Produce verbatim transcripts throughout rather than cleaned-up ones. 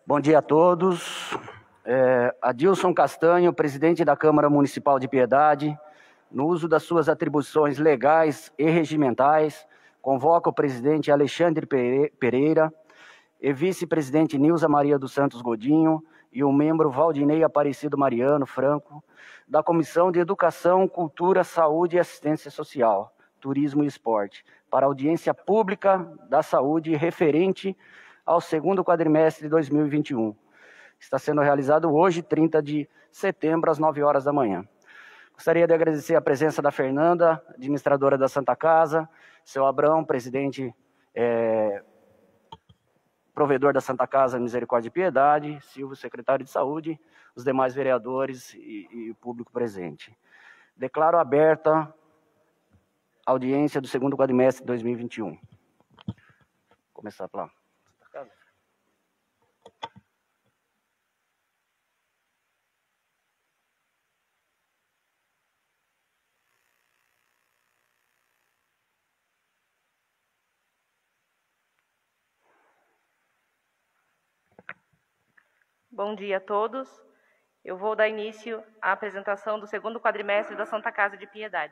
Bom dia a todos. É, Adilson Castanho, presidente da Câmara Municipal de Piedade, no uso das suas atribuições legais e regimentais, convoca o presidente Alexandre Pereira e vice-presidente Nilza Maria dos Santos Godinho e o membro Valdinei Aparecido Mariano Franco, da Comissão de Educação, Cultura, Saúde e Assistência Social, Turismo e Esporte, para audiência pública da saúde referente ao segundo quadrimestre de dois mil e vinte e um. Está sendo realizado hoje, trinta de setembro, às nove horas da manhã. Gostaria de agradecer a presença da Fernanda, administradora da Santa Casa, seu Abrão, presidente, é, provedor da Santa Casa Misericórdia e Piedade, Silvio, secretário de Saúde, os demais vereadores e, e público presente. Declaro aberta a audiência do segundo quadrimestre de dois mil e vinte e um. Vou começar pela Santa Casa. Bom dia a todos. Eu vou dar início à apresentação do segundo quadrimestre da Santa Casa de Piedade.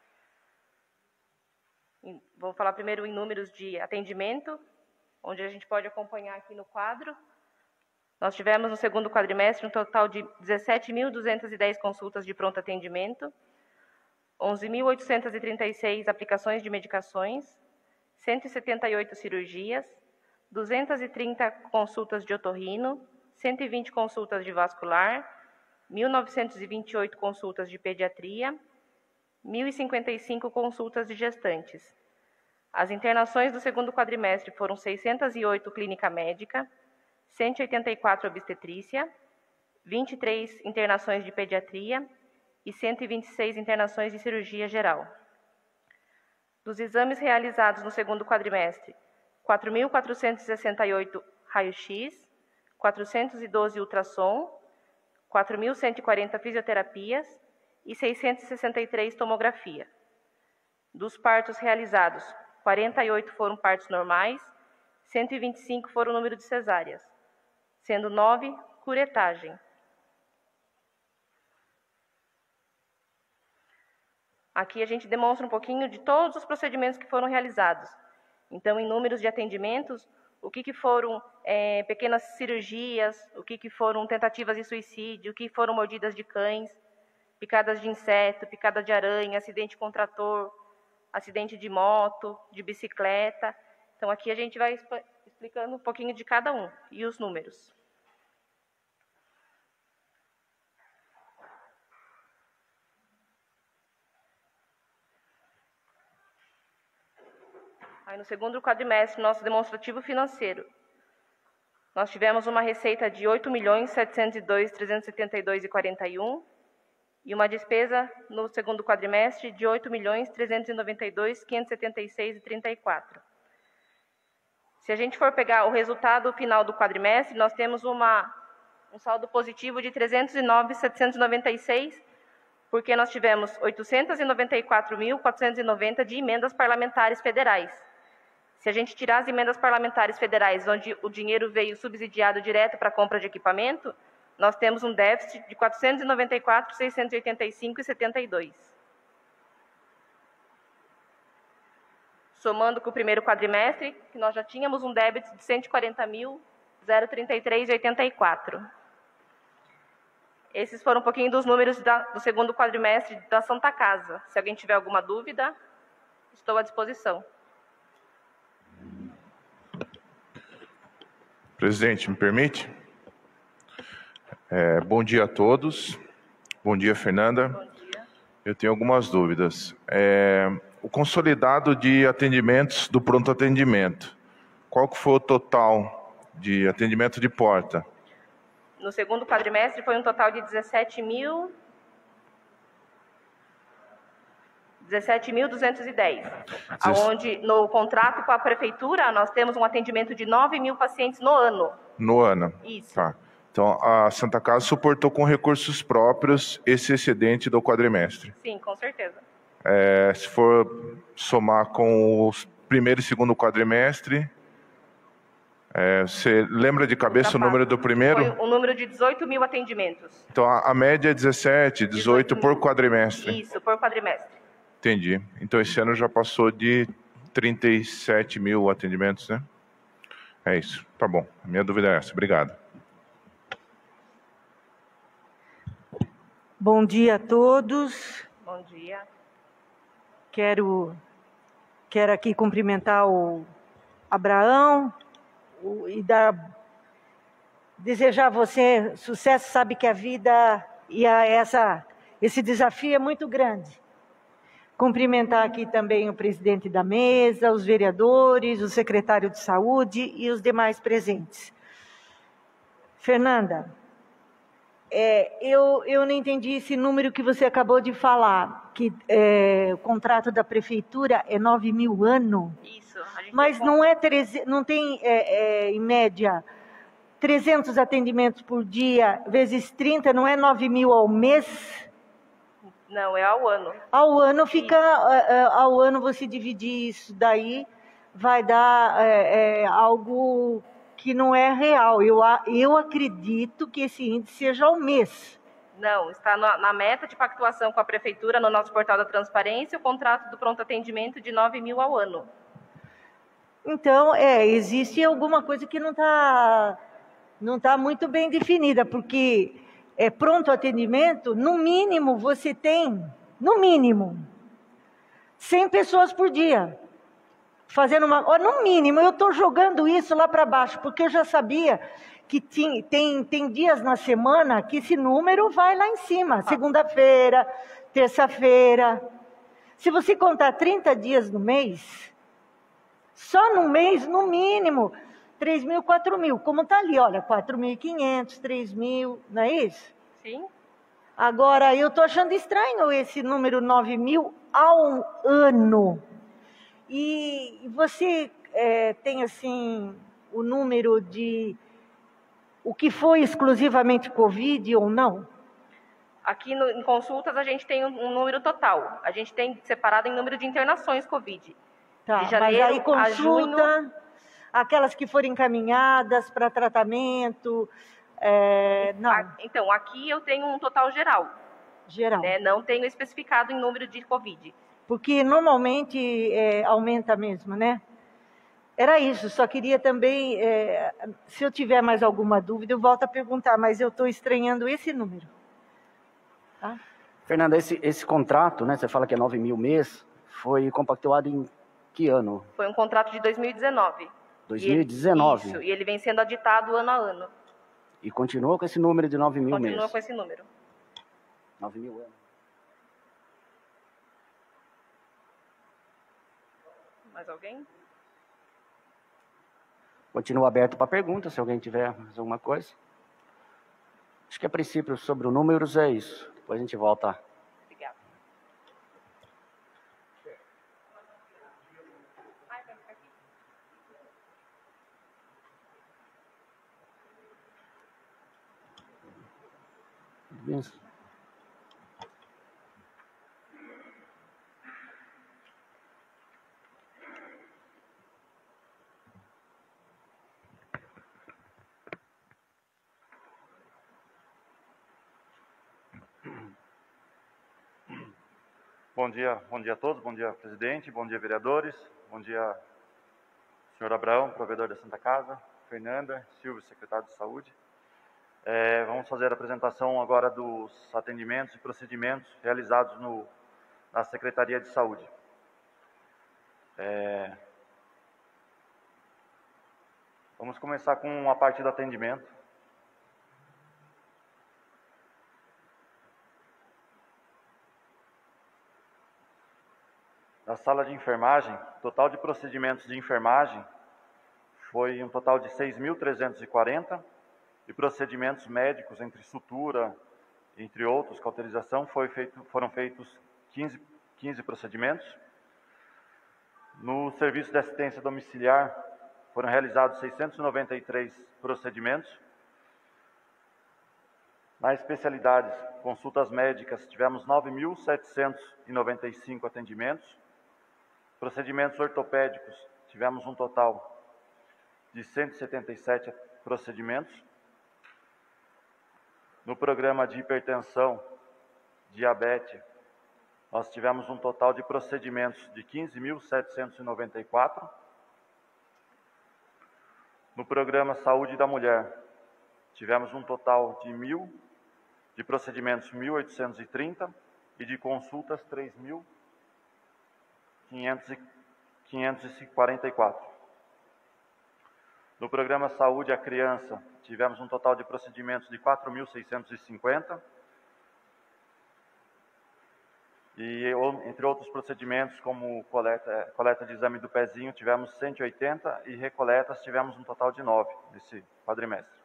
Vou falar primeiro em números de atendimento, onde a gente pode acompanhar aqui no quadro. Nós tivemos no segundo quadrimestre um total de dezessete mil duzentas e dez consultas de pronto atendimento, onze mil oitocentas e trinta e seis aplicações de medicações, cento e setenta e oito cirurgias, duzentas e trinta consultas de otorrino, cento e vinte consultas de vascular, mil novecentas e vinte e oito consultas de pediatria, mil e cinquenta e cinco consultas de gestantes. As internações do segundo quadrimestre foram seiscentas e oito clínica médica, cento e oitenta e quatro obstetrícia, vinte e três internações de pediatria e cento e vinte e seis internações de cirurgia geral. Dos exames realizados no segundo quadrimestre, quatro mil quatrocentos e sessenta e oito raio-x, quatrocentos e doze ultrassom, quatro mil cento e quarenta fisioterapias e seiscentos e sessenta e três tomografia. Dos partos realizados, quarenta e oito foram partos normais, cento e vinte e cinco foram o número de cesáreas, sendo nove curetagem. Aqui a gente demonstra um pouquinho de todos os procedimentos que foram realizados. Então, em números de atendimentos, o que, que foram é, pequenas cirurgias, o que, que foram tentativas de suicídio, o que foram mordidas de cães, picadas de inseto, picada de aranha, acidente com trator, acidente de moto, de bicicleta. Então, aqui a gente vai explicando um pouquinho de cada um e os números. Aí, no segundo quadrimestre, nosso demonstrativo financeiro, nós tivemos uma receita de oito milhões setecentos e dois mil trezentos e setenta e dois reais e quarenta e um e uma despesa no segundo quadrimestre de oito milhões trezentos e noventa e dois mil quinhentos e setenta e seis reais e trinta e quatro. Se a gente for pegar o resultado final do quadrimestre, nós temos uma, um saldo positivo de trezentos e nove mil setecentos e noventa e seis, porque nós tivemos oitocentos e noventa e quatro mil quatrocentos e noventa de emendas parlamentares federais. Se a gente tirar as emendas parlamentares federais, onde o dinheiro veio subsidiado direto para a compra de equipamento, nós temos um déficit de quatrocentos e noventa e quatro mil seiscentos e oitenta e cinco reais e setenta e dois. Somando com o primeiro quadrimestre, que nós já tínhamos um débito de cento e quarenta mil trinta e três reais e oitenta e quatro. Esses foram um pouquinho dos números da, do segundo quadrimestre da Santa Casa. Se alguém tiver alguma dúvida, estou à disposição. Presidente, me permite? É, bom dia a todos. Bom dia, Fernanda. Bom dia. Eu tenho algumas dúvidas. É, o consolidado de atendimentos do pronto atendimento, qual que foi o total de atendimento de porta? No segundo quadrimestre foi um total de dezessete mil duzentos e dez, onde no contrato com a prefeitura nós temos um atendimento de nove mil pacientes no ano. No ano? Isso. Tá. Então, a Santa Casa suportou com recursos próprios esse excedente do quadrimestre? Sim, com certeza. É, se for somar com o primeiro e segundo quadrimestre, É, você lembra de cabeça o número do primeiro? Foi um número de dezoito mil atendimentos. Então, a, a média é dezessete, dezoito por quadrimestre. Isso, por quadrimestre. Entendi. Então, esse ano já passou de trinta e sete mil atendimentos, né? É isso. Tá bom. A minha dúvida é essa. Obrigado. Bom dia a todos. Bom dia. Quero, quero aqui cumprimentar o Abraão o, e dar, desejar a você sucesso. Sabe que a vida e a, essa, esse desafio é muito grande. Cumprimentar aqui também o presidente da mesa, os vereadores, o secretário de saúde e os demais presentes. Fernanda, é, eu, eu não entendi esse número que você acabou de falar, que é, o contrato da prefeitura é nove mil ano. Isso. A gente Mas tem não, é treze, não tem, é, é, em média, trezentos atendimentos por dia, vezes trinta, não é nove mil ao mês? Não, é ao ano. Ao ano fica, ao ano você dividir isso daí, vai dar é, é, algo que não é real. Eu, eu acredito que esse índice seja ao mês. Não, está na, na meta de pactuação com a prefeitura, no nosso portal da transparência, o contrato do pronto atendimento de nove mil ao ano. Então, é, existe alguma coisa que não está não tá muito bem definida, porque é pronto atendimento, no mínimo você tem, no mínimo, cem pessoas por dia. Fazendo uma. Ó, no mínimo, eu estou jogando isso lá para baixo, porque eu já sabia que tem, tem, tem dias na semana que esse número vai lá em cima. Segunda-feira, terça-feira. Se você contar trinta dias no mês, só no mês, no mínimo, três mil, quatro mil. Como está ali, olha, quatro mil e quinhentos, três mil, não é isso? Sim. Agora, eu estou achando estranho esse número nove mil ao ano. E você é, tem, assim, o número de o que foi exclusivamente Covid ou não? Aqui no, em consultas a gente tem um, um número total. A gente tem separado em número de internações Covid. Tá, de janeiro mas aí consulta, a junho, aquelas que foram encaminhadas para tratamento, é, não, a, então, aqui eu tenho um total geral. Geral. Né, não tenho especificado em número de Covid. Porque normalmente é, aumenta mesmo, né? Era isso, só queria também, é, se eu tiver mais alguma dúvida, eu volto a perguntar, mas eu estou estranhando esse número. Tá? Fernanda, esse, esse contrato, né, você fala que é nove mil mês, foi compactuado em que ano? Foi um contrato de dois mil e dezenove. dois mil e dezenove. E ele, isso, e ele vem sendo aditado ano a ano. E continua com esse número de nove mil mês? Continua com esse número. nove mil anos. Mais alguém? Continua aberto para perguntas, se alguém tiver mais alguma coisa. Acho que a princípio sobre os números é isso. Depois a gente volta. Obrigada. Isso. Bom dia, bom dia a todos, bom dia presidente, bom dia vereadores, bom dia senhor Abraão, provedor da Santa Casa, Fernanda, Silvio, secretário de Saúde. É, vamos fazer a apresentação agora dos atendimentos e procedimentos realizados no, na Secretaria de Saúde. É, vamos começar com a parte do atendimento. Na sala de enfermagem, total de procedimentos de enfermagem foi um total de seis mil trezentos e quarenta e procedimentos médicos entre sutura, entre outros, cauterização, foi feito, foram feitos quinze, quinze procedimentos. No serviço de assistência domiciliar foram realizados seiscentos e noventa e três procedimentos. Nas especialidades, consultas médicas, tivemos nove mil setecentos e noventa e cinco atendimentos. Procedimentos ortopédicos, tivemos um total de cento e setenta e sete procedimentos. No programa de hipertensão, diabetes, nós tivemos um total de procedimentos de quinze mil setecentos e noventa e quatro. No programa Saúde da Mulher, tivemos um total de mil, de procedimentos mil oitocentos e trinta e de consultas três mil quinhentos e quarenta e quatro. No programa Saúde à Criança, tivemos um total de procedimentos de quatro mil seiscentos e cinquenta. E, entre outros procedimentos, como coleta, coleta de exame do pezinho, tivemos cento e oitenta e recoletas tivemos um total de nove nesse quadrimestre.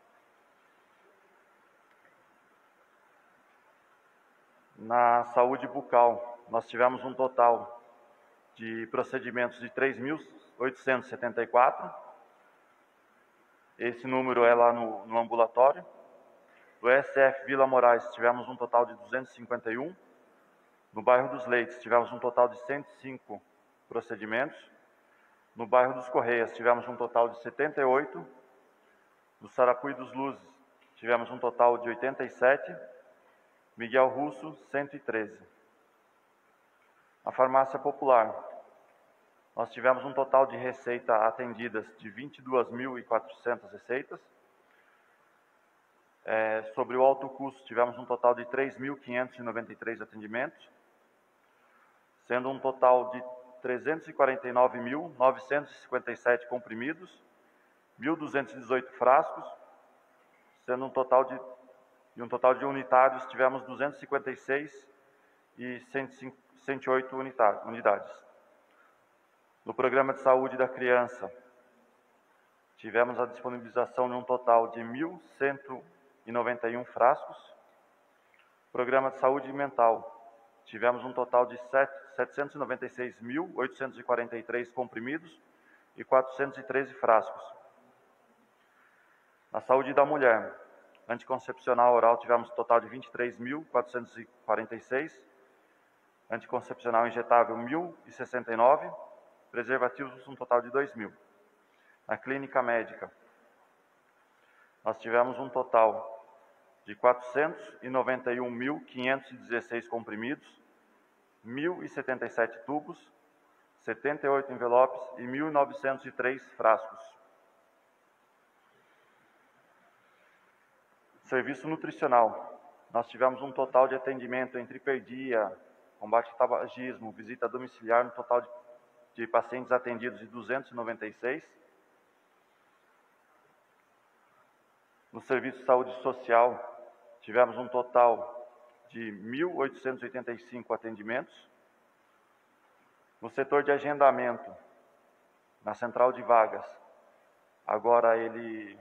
Na saúde bucal, nós tivemos um total de procedimentos de três mil oitocentos e setenta e quatro. Esse número é lá no, no ambulatório. No E S F Vila Moraes, tivemos um total de duzentos e cinquenta e um. No bairro dos Leites, tivemos um total de cento e cinco procedimentos. No bairro dos Correias, tivemos um total de setenta e oito. No Sarapuí dos Luzes, tivemos um total de oitenta e sete. Miguel Russo, cento e treze. Na farmácia popular, nós tivemos um total de receita atendidas de vinte e duas mil e quatrocentas receitas. É, sobre o alto custo, tivemos um total de três mil quinhentos e noventa e três atendimentos, sendo um total de trezentos e quarenta e nove mil novecentos e cinquenta e sete comprimidos, mil duzentos e dezoito frascos, sendo um total de, e um total de unitários, tivemos duzentos e cinquenta e seis e cento e oito unidades. No programa de saúde da criança, tivemos a disponibilização de um total de mil cento e noventa e um frascos. Programa de saúde mental, tivemos um total de setecentos e noventa e seis mil oitocentos e quarenta e três comprimidos e quatrocentos e treze frascos. Na saúde da mulher, anticoncepcional oral, tivemos um total de vinte e três mil quatrocentos e quarenta e seis, anticoncepcional injetável mil e sessenta e nove, preservativos um total de dois mil. Na clínica médica, nós tivemos um total de quatrocentos e noventa e um mil quinhentos e dezesseis comprimidos, mil e setenta e sete tubos, setenta e oito envelopes e mil novecentos e três frascos. Serviço nutricional, nós tivemos um total de atendimento entre hiperdia, combate ao tabagismo, visita domiciliar, no total de, de pacientes atendidos de duzentos e noventa e seis. No serviço de saúde social, tivemos um total de mil oitocentos e oitenta e cinco atendimentos. No setor de agendamento, na central de vagas, agora ele,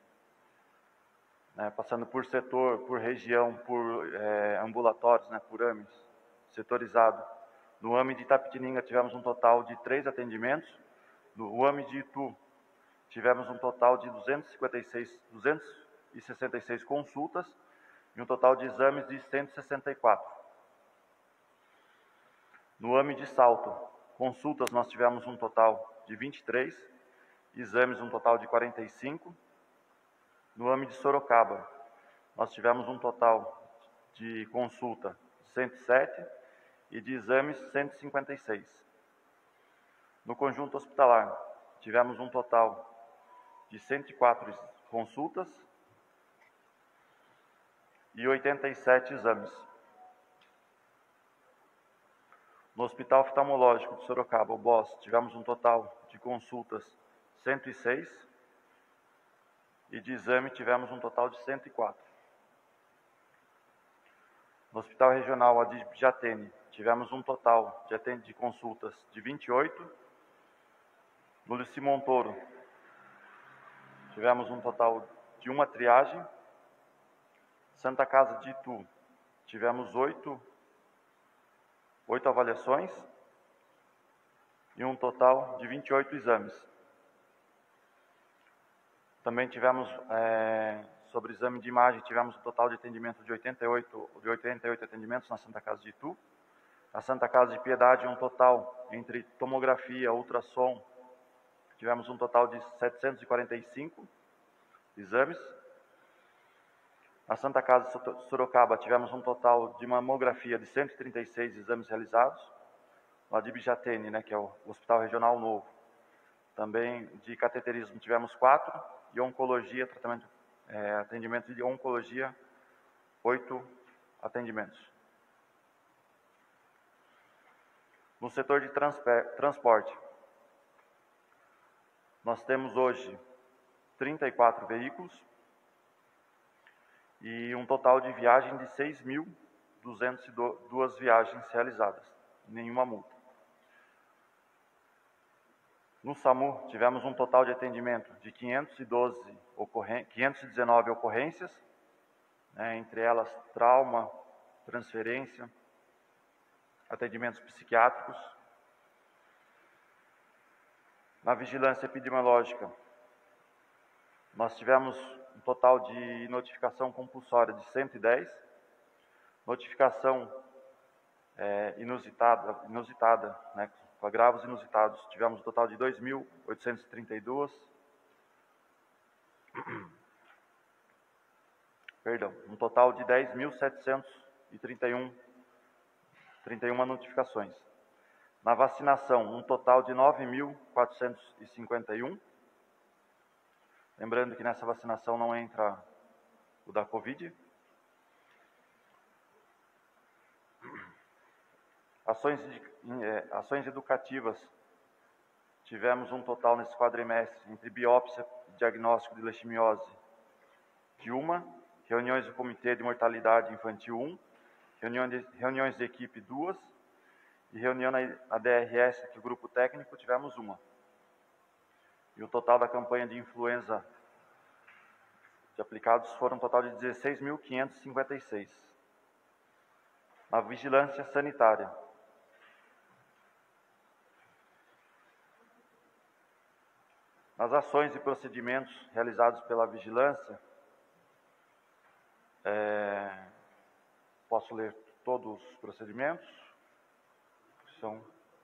né, passando por setor, por região, por é, ambulatórios, né, por A M Es, setorizado. No A M E de Itapetininga tivemos um total de três atendimentos. No A M E de Itu, tivemos um total de duzentos e cinquenta e seis, duzentos e sessenta e seis consultas e um total de exames de cento e sessenta e quatro. No A M E de Salto, consultas nós tivemos um total de vinte e três, exames um total de quarenta e cinco. No A M E de Sorocaba, nós tivemos um total de consulta cento e sete e de exames cento e cinquenta e seis. No conjunto hospitalar, tivemos um total de cento e quatro consultas e oitenta e sete exames. No Hospital Oftalmológico de Sorocaba, o B O S, tivemos um total de consultas cento e seis e de exame tivemos um total de cento e quatro. No Hospital Regional Adib Jatene, tivemos um total de, de consultas de vinte e oito. No Luci Montoro, tivemos um total de uma triagem. Santa Casa de Itu, tivemos oito, oito avaliações e um total de vinte e oito exames. Também tivemos, é, sobre exame de imagem, tivemos um total de atendimento de oitenta e oito, de oitenta e oito atendimentos na Santa Casa de Itu. Na Santa Casa de Piedade, um total entre tomografia, ultrassom, tivemos um total de setecentos e quarenta e cinco exames. Na Santa Casa de Sorocaba, tivemos um total de mamografia de cento e trinta e seis exames realizados. No Adibijatene, né, que é o Hospital Regional Novo, também de cateterismo tivemos quatro, e oncologia, tratamento, é, atendimento de oncologia, oito atendimentos. No setor de transporte, nós temos hoje trinta e quatro veículos e um total de viagem de seis mil duzentas e duas viagens realizadas, nenhuma multa. No SAMU, tivemos um total de atendimento de quinhentos e doze ocorren- quinhentas e dezenove ocorrências, né, entre elas trauma, transferência, atendimentos psiquiátricos. Na vigilância epidemiológica, nós tivemos um total de notificação compulsória de cento e dez, notificação é, inusitada, inusitada, né, com agravos inusitados, tivemos um total de dois mil oitocentas e trinta e duas. Perdão, um total de dez mil setecentas e trinta e uma notificações. Na vacinação, um total de nove mil quatrocentos e cinquenta e um. Lembrando que nessa vacinação não entra o da Covid. Ações, de, é, ações educativas, tivemos um total nesse quadrimestre, entre biópsia e diagnóstico de leishmaniose, de uma, reuniões do Comitê de Mortalidade Infantil um, reuniões de, reuniões de equipe duas, e reunião na, na D R S, que o grupo técnico, tivemos uma. E o total da campanha de influenza de aplicados foram um total de dezesseis mil quinhentos e cinquenta e seis. Na vigilância sanitária, nas ações e procedimentos realizados pela vigilância, é, posso ler todos os procedimentos? São,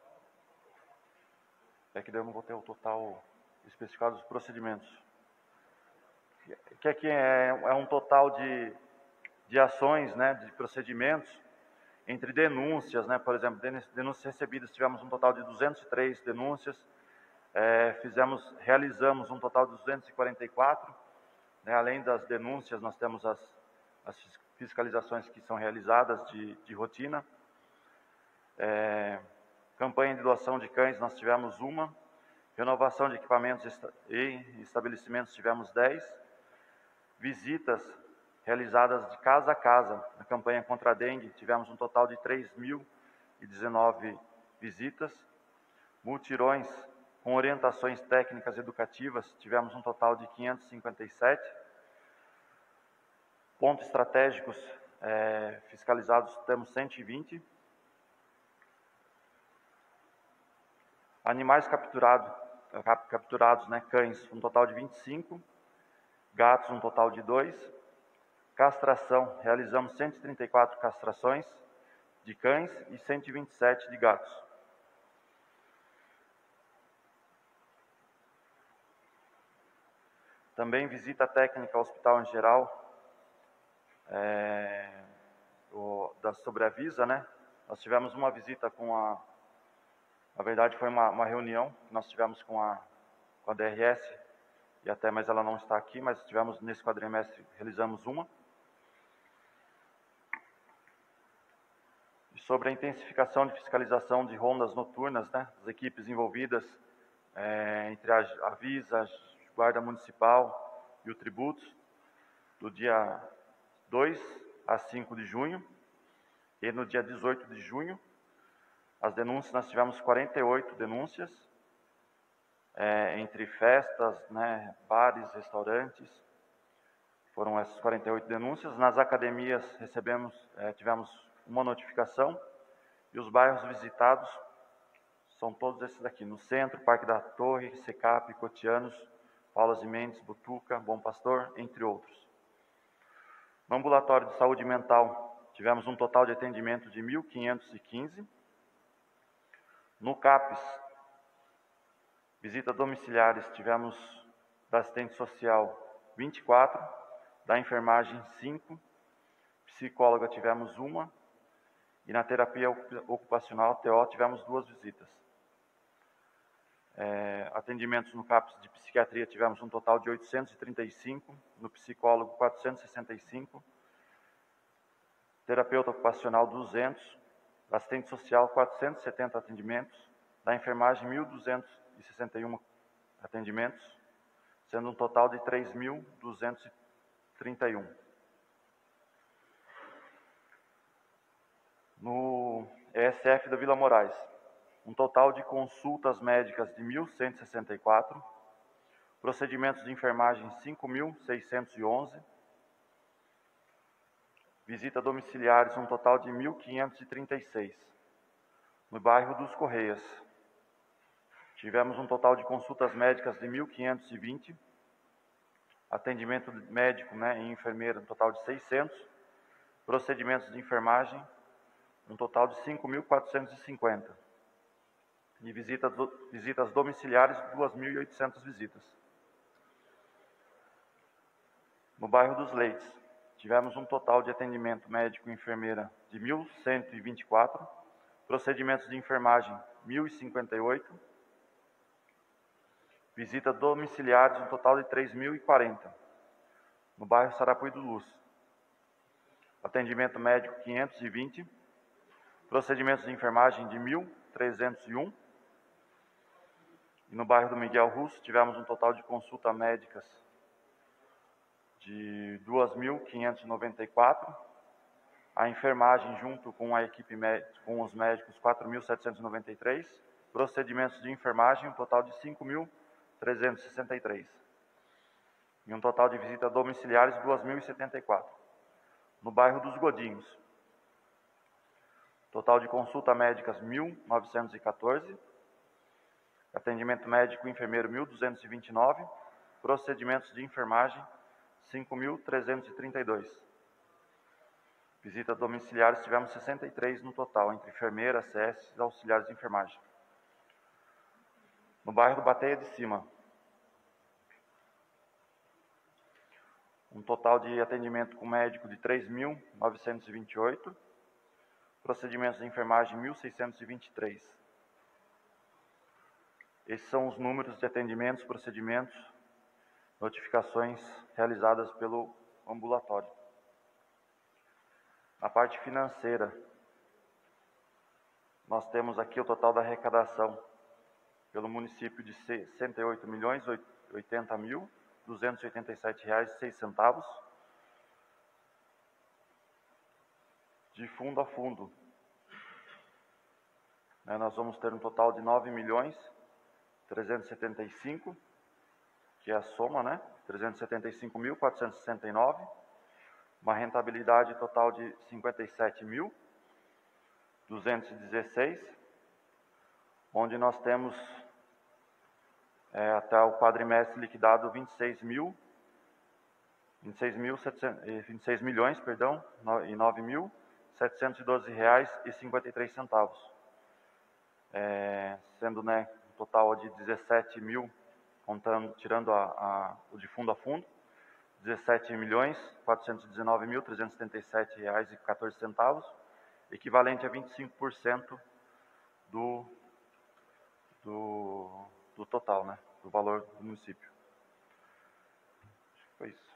é que daí eu não vou ter o total especificado dos procedimentos. Que aqui é, é um total de, de ações, né, de procedimentos, entre denúncias, né, por exemplo, denúncias recebidas, tivemos um total de duzentas e três denúncias, é, fizemos, realizamos um total de duzentas e quarenta e quatro, né, além das denúncias, nós temos as, as fiscalizações que são realizadas de, de rotina. É, campanha de doação de cães, nós tivemos uma. Renovação de equipamentos e estabelecimentos, tivemos dez. Visitas realizadas de casa a casa, na campanha contra a dengue, tivemos um total de três mil e dezenove visitas. Multirões com orientações técnicas educativas, tivemos um total de quinhentos e cinquenta e sete. Pontos estratégicos é, fiscalizados, temos cento e vinte. Animais capturados, capturados, né, cães, um total de vinte e cinco. Gatos, um total de dois. Castração, realizamos cento e trinta e quatro castrações de cães e cento e vinte e sete de gatos. Também visita técnica ao hospital em geral, é, o, da Sobreavisa, né? Nós tivemos uma visita com a... Na verdade, foi uma, uma reunião que nós tivemos com a, com a D R S, e até, mas ela não está aqui, mas tivemos nesse quadrimestre, realizamos uma. E sobre a intensificação de fiscalização de rondas noturnas, né, as equipes envolvidas, é, entre a Avisa, a Guarda Municipal e o Tributos, do dia dois a cinco de junho, e no dia dezoito de junho, as denúncias, nós tivemos quarenta e oito denúncias, é, entre festas, né, bares, restaurantes, foram essas quarenta e oito denúncias. Nas academias recebemos, é, tivemos uma notificação, e os bairros visitados são todos esses aqui, no centro, Parque da Torre, Secap, Cotianos, Paulas e Mendes, Butuca, Bom Pastor, entre outros. No ambulatório de saúde mental, tivemos um total de atendimento de mil quinhentos e quinze. No CAPES, Visitas domiciliares, tivemos da assistente social vinte e quatro, da enfermagem cinco, psicóloga tivemos uma, e na terapia ocupacional, T O, tivemos duas visitas. É, atendimentos no CAPS de psiquiatria tivemos um total de oitocentos e trinta e cinco, no psicólogo quatrocentos e sessenta e cinco, terapeuta ocupacional duzentos, assistente social quatrocentos e setenta atendimentos, da enfermagem mil duzentos e sessenta e um atendimentos, sendo um total de três mil duzentos e trinta e um. No E S F da Vila Moraes, um total de consultas médicas de mil cento e sessenta e quatro, procedimentos de enfermagem cinco mil seiscentos e onze, visitas domiciliares um total de mil quinhentos e trinta e seis. No bairro dos Correias, tivemos um total de consultas médicas de mil quinhentos e vinte, atendimento médico, né, e enfermeira um total de seiscentos, procedimentos de enfermagem um total de cinco mil quatrocentos e cinquenta. E visitas, visitas domiciliares, duas mil e oitocentas visitas. No bairro dos Leites, tivemos um total de atendimento médico e enfermeira de mil cento e vinte e quatro, procedimentos de enfermagem mil e cinquenta e oito, visitas domiciliares, um total de três mil e quarenta. No bairro Sarapuí do Luz, atendimento médico quinhentos e vinte, procedimentos de enfermagem de mil trezentos e um. E no bairro do Miguel Russo, tivemos um total de consultas médicas de duas mil quinhentos e noventa e quatro. A enfermagem, junto com a equipe médica, com os médicos, quatro mil setecentos e noventa e três. Procedimentos de enfermagem, um total de cinco mil trezentos e sessenta e três. E um total de visitas domiciliares, duas mil e setenta e quatro. No bairro dos Godinhos, total de consultas médicas, mil novecentos e quatorze. Atendimento médico e enfermeiro, mil duzentos e vinte e nove. Procedimentos de enfermagem, cinco mil trezentos e trinta e dois. Visitas domiciliares, tivemos sessenta e três no total, entre enfermeira, C S e auxiliares de enfermagem. No bairro do Bateia de Cima, um total de atendimento com médico de três mil novecentos e vinte e oito. Procedimentos de enfermagem, mil seiscentos e vinte e três. Esses são os números de atendimentos, procedimentos, notificações realizadas pelo ambulatório. Na parte financeira, nós temos aqui o total da arrecadação pelo município de sessenta e oito milhões oitenta mil duzentos e oitenta e sete reais e seis centavos. De fundo a fundo, né, nós vamos ter um total de nove milhões trezentos e setenta e cinco, que é a soma, né? trezentos e setenta e cinco mil quatrocentos e sessenta e nove, uma rentabilidade total de cinquenta e sete mil duzentos e dezesseis, onde nós temos é, até o quadrimestre liquidado vinte e seis mil, vinte e seis mil, vinte e seis milhões, perdão, e nove mil setecentos e doze reais e cinquenta e três centavos, é, sendo, né, um total de dezessete mil, contando, tirando a, a, o de fundo a fundo, dezessete milhões quatrocentos e dezenove mil trezentos e setenta e sete reais e quatorze centavos, equivalente a vinte e cinco por cento do, do, do total, né, do valor do município. Foi isso.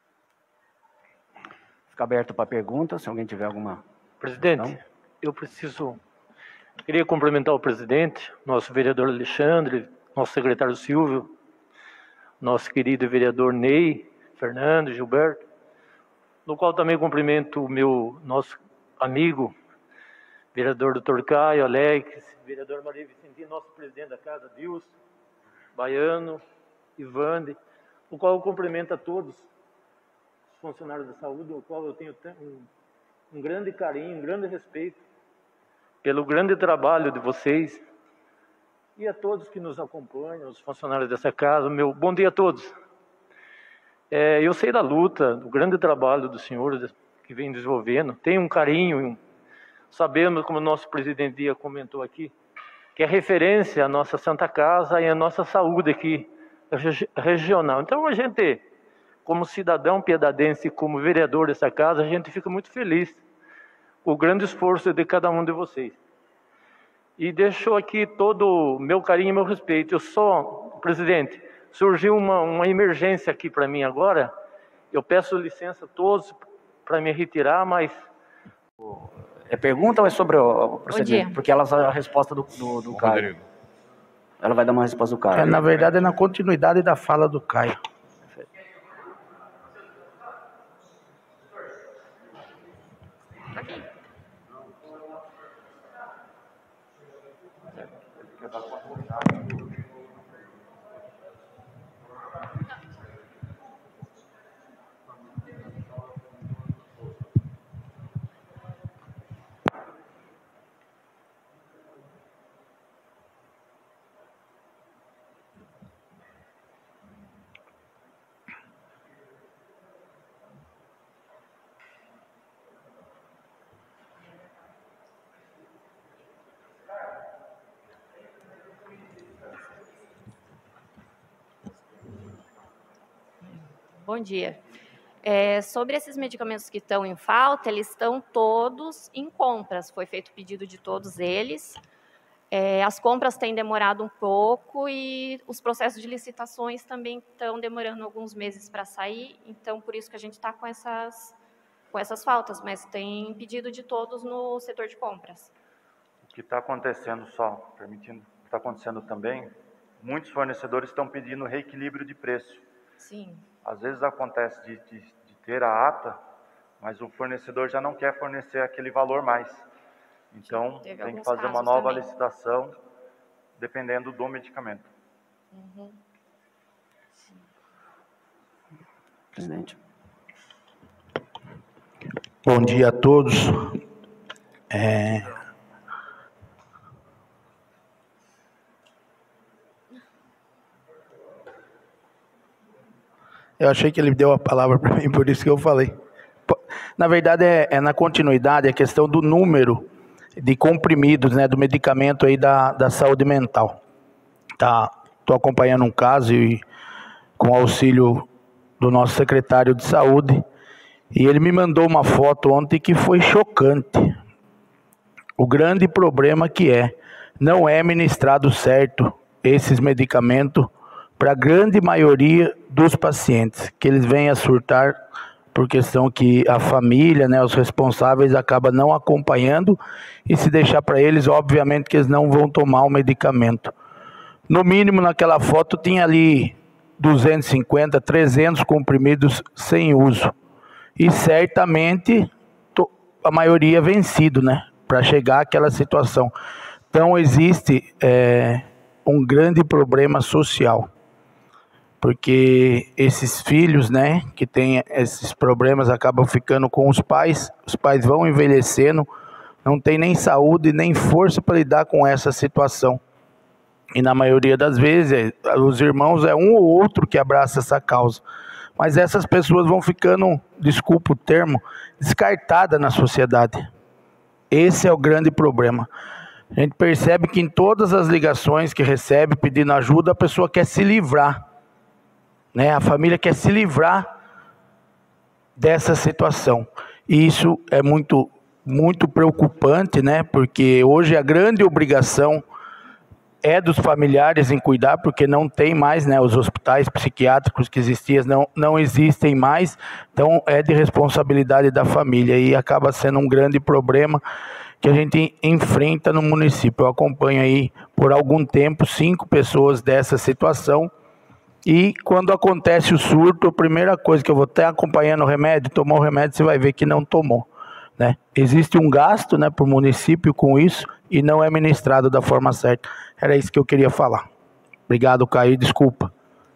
Fica aberto para perguntas, se alguém tiver alguma. Presidente, não? eu preciso... Queria cumprimentar o presidente, nosso vereador Alexandre, nosso secretário Silvio, nosso querido vereador Ney, Fernando, Gilberto, no qual também cumprimento o meu, nosso amigo, vereador doutor Caio, Alex, vereador Maria Vicentina, nosso presidente da casa, Dilson, Baiano, Ivande, o qual eu cumprimento a todos os funcionários da saúde, o qual eu tenho um, um grande carinho, um grande respeito pelo grande trabalho de vocês e a todos que nos acompanham, os funcionários dessa casa. Meu bom dia a todos. É, eu sei da luta, do grande trabalho do senhor que vem desenvolvendo, tenho um carinho, sabemos, como o nosso presidente Dia comentou aqui, que é referência à nossa Santa Casa e à nossa saúde aqui regi regional. Então, a gente, como cidadão piedadense, como vereador dessa casa, a gente fica muito feliz com o grande esforço de cada um de vocês. E deixo aqui todo o meu carinho e meu respeito. Eu sou, presidente, surgiu uma, uma emergência aqui para mim agora. Eu peço licença a todos para me retirar, mas... É pergunta ou é sobre o procedimento? Porque ela é a resposta do, do, do Caio. Rodrigo. Ela vai dar uma resposta do Caio. É, na verdade, é na continuidade da fala do Caio. Bom dia. É, sobre esses medicamentos que estão em falta, eles estão todos em compras. Foi feito pedido de todos eles. É, as compras têm demorado um pouco e os processos de licitações também estão demorando alguns meses para sair. Então, por isso que a gente está com essas, com essas faltas, mas tem pedido de todos no setor de compras. O que está acontecendo, só permitindo, o que está acontecendo também, muitos fornecedores estão pedindo reequilíbrio de preço. Sim. Às vezes acontece de, de, de ter a ata, mas o fornecedor já não quer fornecer aquele valor mais. Então, Teve tem que alguns fazer uma casos nova também. licitação, dependendo do medicamento. Uhum. Presidente. Bom dia a todos. É... Eu achei que ele deu a palavra para mim, por isso que eu falei. Na verdade, é, é na continuidade a questão do número de comprimidos, né, do medicamento aí da, da saúde mental. Tá, estou acompanhando um caso e, com o auxílio do nosso secretário de saúde, e ele me mandou uma foto ontem que foi chocante. O grande problema que é, não é ministrado certo esses medicamentos para a grande maioria dos pacientes, que eles vêm a surtar por questão que a família, né, os responsáveis acabam não acompanhando, e se deixar para eles, obviamente que eles não vão tomar o medicamento. No mínimo, naquela foto tinha ali duzentos e cinquenta, trezentos comprimidos sem uso, e certamente a maioria vencido, né, para chegar àquela situação. Então existe é, um grande problema social, porque esses filhos, né, que têm esses problemas acabam ficando com os pais, os pais vão envelhecendo, não tem nem saúde nem força para lidar com essa situação. E na maioria das vezes, os irmãos é um ou outro que abraça essa causa. Mas essas pessoas vão ficando, desculpa o termo, descartadas na sociedade. Esse é o grande problema. A gente percebe que em todas as ligações que recebe pedindo ajuda, a pessoa quer se livrar. Né, a família quer se livrar dessa situação. E isso é muito, muito preocupante, né, porque hoje a grande obrigação é dos familiares em cuidar, porque não tem mais, né, os hospitais psiquiátricos que existiam não, não existem mais, então é de responsabilidade da família e acaba sendo um grande problema que a gente enfrenta no município. Eu acompanho aí por algum tempo cinco pessoas dessa situação. E quando acontece o surto, a primeira coisa que eu vou estar acompanhando o remédio, tomar o remédio, você vai ver que não tomou. Né? Existe um gasto, né, para o município com isso e não é ministrado da forma certa. Era isso que eu queria falar. Obrigado, Caio. Desculpa.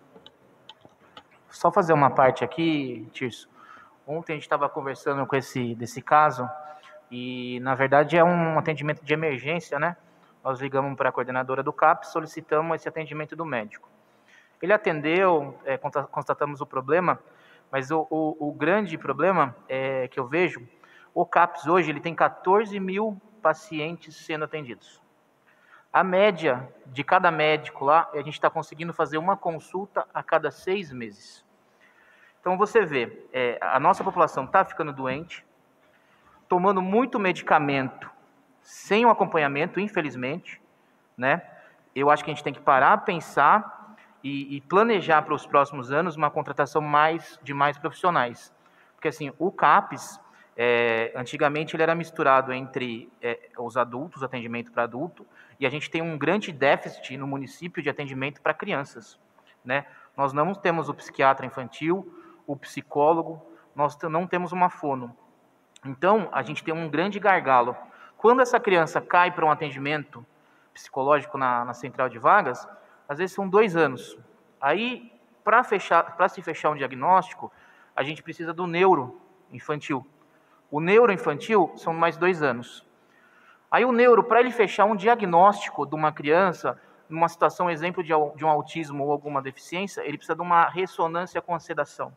Só fazer uma parte aqui, Tirso. Ontem a gente estava conversando com esse desse caso e, na verdade, é um atendimento de emergência, né? Nós ligamos para a coordenadora do C A P, solicitamos esse atendimento do médico. Ele atendeu, é, constatamos o problema, mas o, o, o grande problema é, que eu vejo, o C A P S hoje ele tem quatorze mil pacientes sendo atendidos. A média de cada médico lá, a gente está conseguindo fazer uma consulta a cada seis meses. Então você vê, é, a nossa população está ficando doente, tomando muito medicamento sem o acompanhamento, infelizmente, né? Eu acho que a gente tem que parar, pensar e, e planejar para os próximos anos uma contratação mais, de mais profissionais. Porque assim, o CAPES, é, antigamente ele era misturado entre é, os adultos, atendimento para adulto, e a gente tem um grande déficit no município de atendimento para crianças, né? Nós não temos o psiquiatra infantil, o psicólogo, nós não temos uma fono. Então, a gente tem um grande gargalo. Quando essa criança cai para um atendimento psicológico na, na central de vagas, às vezes são dois anos. Aí, para fechar, para se fechar um diagnóstico, a gente precisa do neuro infantil. O neuro infantil são mais dois anos. Aí o neuro, para ele fechar um diagnóstico de uma criança, numa situação, exemplo de, de um autismo ou alguma deficiência, ele precisa de uma ressonância com a sedação.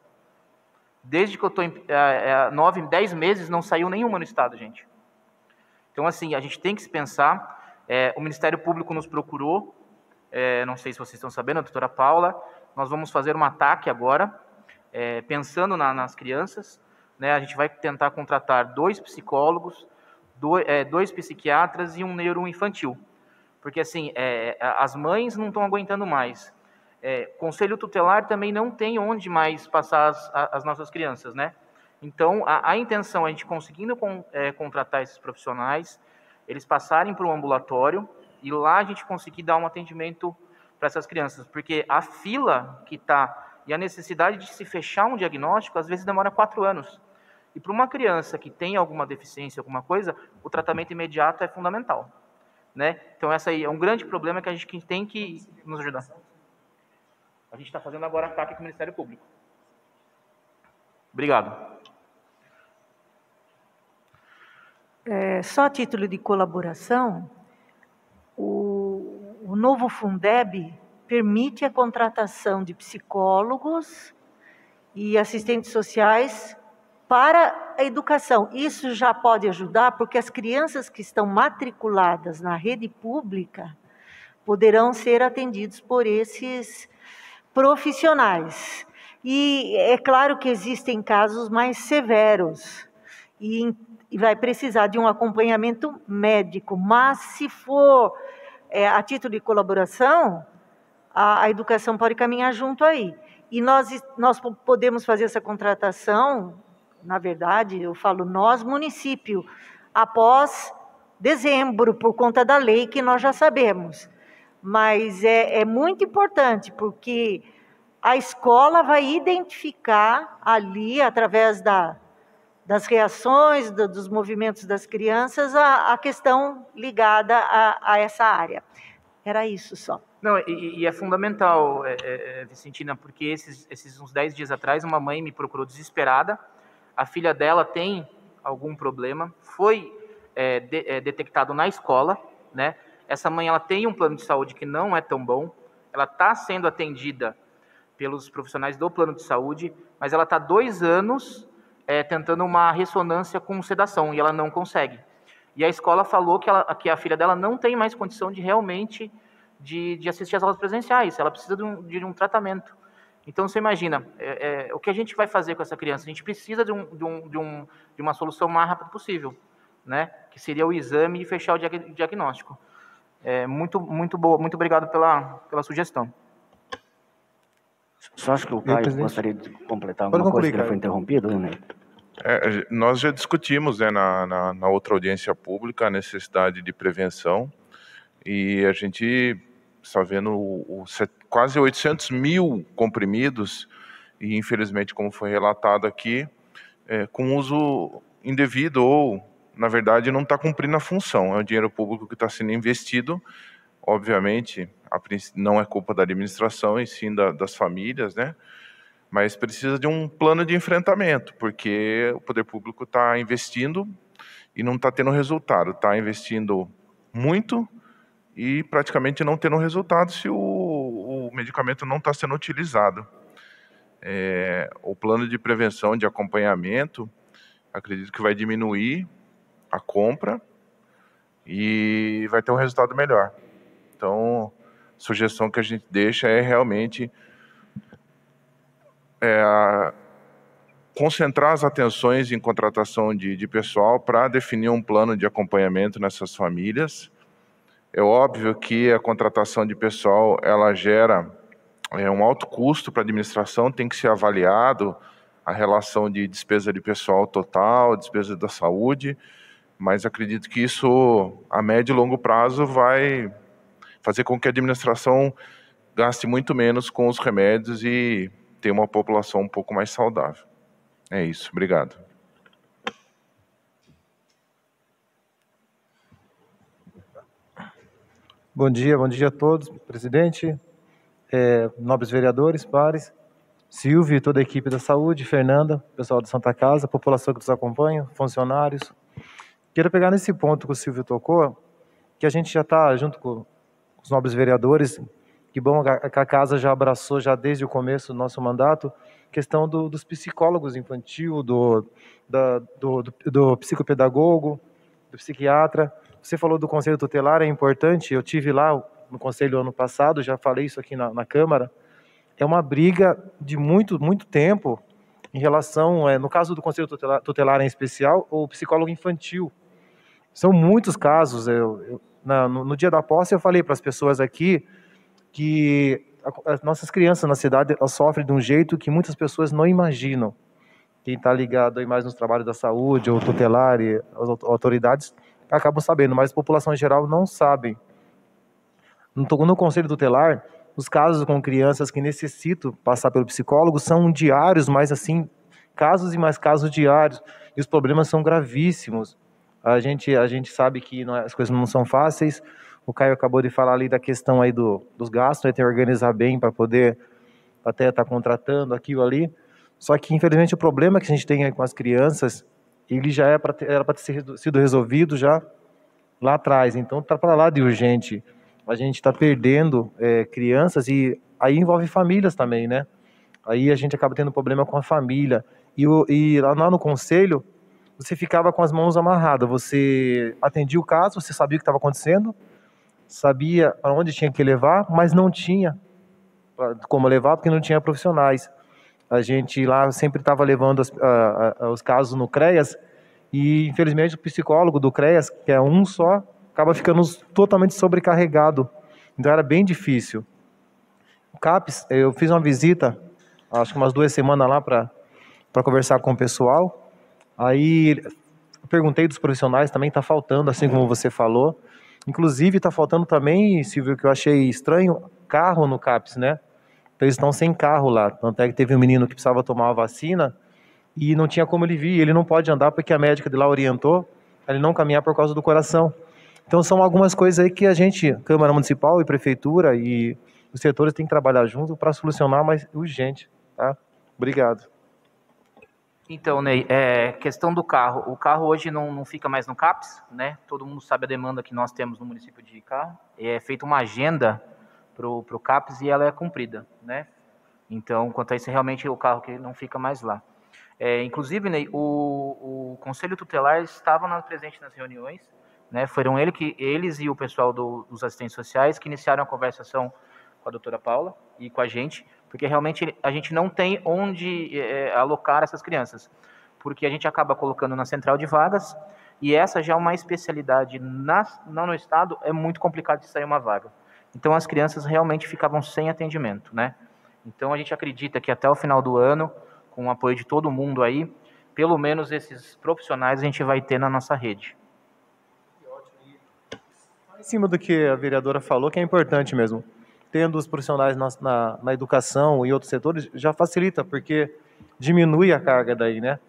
Desde que eu estou em é, nove, dez meses, não saiu nenhuma no estado, gente. Então, assim, a gente tem que se pensar. É, o Ministério Público nos procurou, é, não sei se vocês estão sabendo, a doutora Paula, nós vamos fazer um ataque agora, é, pensando na, nas crianças, né, a gente vai tentar contratar dois psicólogos, dois, é, dois psiquiatras e um neuroinfantil. Porque, assim, é, as mães não estão aguentando mais. É, conselho tutelar também não tem onde mais passar as, as nossas crianças, né? Então, a, a intenção é a gente conseguindo com, é, contratar esses profissionais, eles passarem para o ambulatório e lá a gente conseguir dar um atendimento para essas crianças, porque a fila que está e a necessidade de se fechar um diagnóstico, às vezes demora quatro anos. E para uma criança que tem alguma deficiência, alguma coisa, o tratamento imediato é fundamental, né? Então, essa aí é um grande problema que a gente tem que nos ajudar. A gente está fazendo agora ataque com o Ministério Público. Obrigado. É, só a título de colaboração, o, o novo Fundeb permite a contratação de psicólogos e assistentes sociais para a educação. Isso já pode ajudar, porque as crianças que estão matriculadas na rede pública poderão ser atendidos por esses profissionais. E é claro que existem casos mais severos e, e vai precisar de um acompanhamento médico, mas se for é, a título de colaboração, a, a educação pode caminhar junto aí. E nós, nós podemos fazer essa contratação, na verdade, eu falo nós, município, após dezembro, por conta da lei que nós já sabemos. Mas é, é muito importante, porque a escola vai identificar ali, através da, das reações, do, dos movimentos das crianças, a, a questão ligada a, a essa área. Era isso só. Não, e, e é fundamental, é, é, Vicentina, porque esses, esses uns dez dias atrás, uma mãe me procurou desesperada, a filha dela tem algum problema, foi é, de, é, detectado na escola, né? Essa mãe, ela tem um plano de saúde que não é tão bom, ela está sendo atendida pelos profissionais do plano de saúde, mas ela está dois anos é, tentando uma ressonância com sedação, e ela não consegue. E a escola falou que, ela, que a filha dela não tem mais condição de realmente de, de assistir às aulas presenciais, ela precisa de um, de um tratamento. Então, você imagina, é, é, o que a gente vai fazer com essa criança? A gente precisa de, um, de, um, de, um, de uma solução mais rápida possível, né? Que seria o exame e fechar o diag diagnóstico. É, muito, muito boa, muito obrigado pela, pela sugestão. Só acho que o Caio gostaria de completar alguma Pode coisa concluir, que ele foi interrompido, né? É, nós já discutimos, né, na, na, na outra audiência pública a necessidade de prevenção e a gente está vendo o, o, quase oitocentos mil comprimidos e, infelizmente, como foi relatado aqui, é, com uso indevido ou, na verdade, não está cumprindo a função. É o dinheiro público que está sendo investido, obviamente, a, não é culpa da administração e sim da, das famílias, né? Mas precisa de um plano de enfrentamento, porque o poder público está investindo e não está tendo resultado. Está investindo muito e praticamente não tendo resultado se o, o medicamento não está sendo utilizado. É, o plano de prevenção, de acompanhamento, acredito que vai diminuir a compra e vai ter um resultado melhor. Então, a sugestão que a gente deixa é realmente é, concentrar as atenções em contratação de, de pessoal para definir um plano de acompanhamento nessas famílias. É óbvio que a contratação de pessoal, ela gera é, um alto custo para a administração, tem que ser avaliado a relação de despesa de pessoal total, despesa da saúde, mas acredito que isso, a médio e longo prazo, vai fazer com que a administração gaste muito menos com os remédios e tenha uma população um pouco mais saudável. É isso, obrigado. Bom dia, bom dia a todos, presidente, é, nobres vereadores, pares, Silvio e toda a equipe da saúde, Fernanda, pessoal da Santa Casa, população que nos acompanha, funcionários. Quero pegar nesse ponto que o Silvio tocou, que a gente já está junto com os nobres vereadores, que bom que a casa já abraçou já desde o começo do nosso mandato, questão do, dos psicólogos infantil, do, da, do, do, do psicopedagogo, do psiquiatra. Você falou do Conselho Tutelar, é importante, eu tive lá no Conselho ano passado, já falei isso aqui na, na Câmara, é uma briga de muito, muito tempo em relação, é, no caso do Conselho Tutelar, tutelar em especial, o psicólogo infantil. São muitos casos, eu, eu, na, no, no dia da posse eu falei para as pessoas aqui que a, as nossas crianças na cidade elas sofrem de um jeito que muitas pessoas não imaginam. Quem está ligado aí mais nos trabalhos da saúde, ou tutelar e as autoridades, acabam sabendo, mas a população em geral não sabe. No, no Conselho Tutelar, os casos com crianças que necessitam passar pelo psicólogo são diários, mas assim, casos e mais casos diários, e os problemas são gravíssimos. A gente, a gente sabe que não é, as coisas não são fáceis. O Caio acabou de falar ali da questão aí do, dos gastos, né, tem que organizar bem para poder até estar tá contratando aquilo ali. Só que, infelizmente, o problema que a gente tem aí com as crianças, ele já é pra ter, era para ter sido resolvido já lá atrás. Então, está para lá de urgente. A gente está perdendo é, crianças e aí envolve famílias também, né? Aí a gente acaba tendo problema com a família. E, o, e lá no conselho, você ficava com as mãos amarradas. Você atendia o caso, você sabia o que estava acontecendo, sabia para onde tinha que levar, mas não tinha como levar porque não tinha profissionais. A gente lá sempre estava levando os, a, a, os casos no CREAS e, infelizmente, o psicólogo do CREAS, que é um só, acaba ficando totalmente sobrecarregado. Então, era bem difícil. O CAPES, eu fiz uma visita, acho que umas duas semanas lá para para conversar com o pessoal. Aí, eu perguntei dos profissionais, também está faltando, assim como você falou. Inclusive, está faltando também, Silvio, que eu achei estranho, carro no CAPES, né? Então, eles estão sem carro lá. Tanto é que teve um menino que precisava tomar uma vacina e não tinha como ele vir. Ele não pode andar porque a médica de lá orientou a ele não caminhar por causa do coração. Então, são algumas coisas aí que a gente, Câmara Municipal e Prefeitura e os setores têm que trabalhar junto para solucionar mais urgente, tá? Obrigado. Então, Ney, é, questão do carro. O carro hoje não, não fica mais no CAPES, né? Todo mundo sabe a demanda que nós temos no município de carro. É feita uma agenda para o CAPES e ela é cumprida, né? Então, quanto a isso, realmente o carro que não fica mais lá. É, inclusive, Ney, o, o Conselho Tutelar estava na, presente nas reuniões, né? Foram ele que, eles e o pessoal do, dos assistentes sociais que iniciaram a conversação com a doutora Paula e com a gente, porque realmente a gente não tem onde é, alocar essas crianças, porque a gente acaba colocando na central de vagas, e essa já é uma especialidade na, não no estado, é muito complicado de sair uma vaga. Então as crianças realmente ficavam sem atendimento, né? Então a gente acredita que até o final do ano, com o apoio de todo mundo aí, pelo menos esses profissionais a gente vai ter na nossa rede. Em cima do que a vereadora falou, que é importante mesmo. Tendo os profissionais na, na, na educação e outros setores, já facilita, porque diminui a carga daí, né?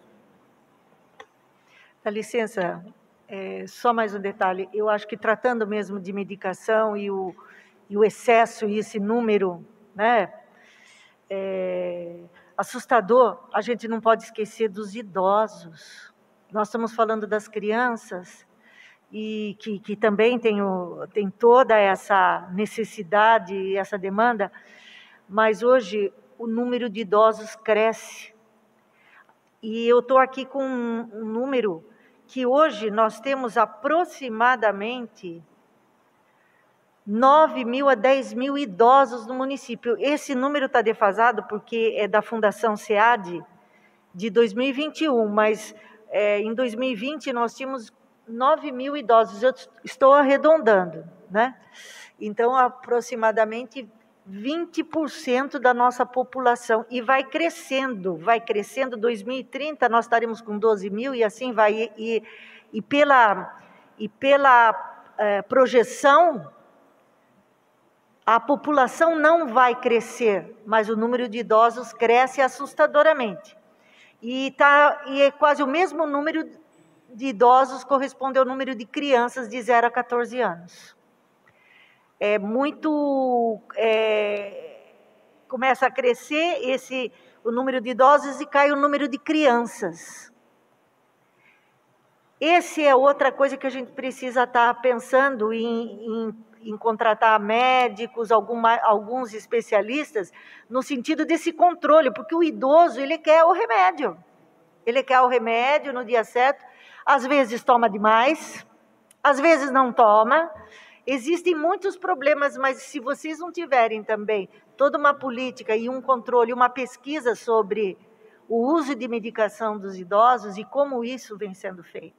Dá licença, é, só mais um detalhe. Eu acho que tratando mesmo de medicação e o, e o excesso e esse número, né, é, assustador, a gente não pode esquecer dos idosos. Nós estamos falando das crianças, e que, que também tem, o, tem toda essa necessidade e essa demanda, mas hoje o número de idosos cresce. E eu estou aqui com um, um número que hoje nós temos aproximadamente nove mil a dez mil idosos no município. Esse número está defasado porque é da Fundação SEAD de dois mil e vinte e um, mas é, em dois mil e vinte nós tínhamos nove mil idosos. Eu estou arredondando, né? Então, aproximadamente vinte por cento da nossa população, e vai crescendo, vai crescendo. dois mil e trinta nós estaremos com doze mil, e assim vai, e, e pela, e pela é, projeção, a população não vai crescer, mas o número de idosos cresce assustadoramente, e, tá, e é quase o mesmo número de idosos corresponde ao número de crianças de zero a quatorze anos. É muito, é, começa a crescer esse, o número de idosos e cai o número de crianças. Esse é outra coisa que a gente precisa estar pensando em, em, em contratar médicos, alguma, alguns especialistas, no sentido desse controle, porque o idoso, ele quer o remédio. Ele quer o remédio no dia certo, às vezes toma demais, às vezes não toma. Existem muitos problemas, mas se vocês não tiverem também toda uma política e um controle, uma pesquisa sobre o uso de medicação dos idosos e como isso vem sendo feito.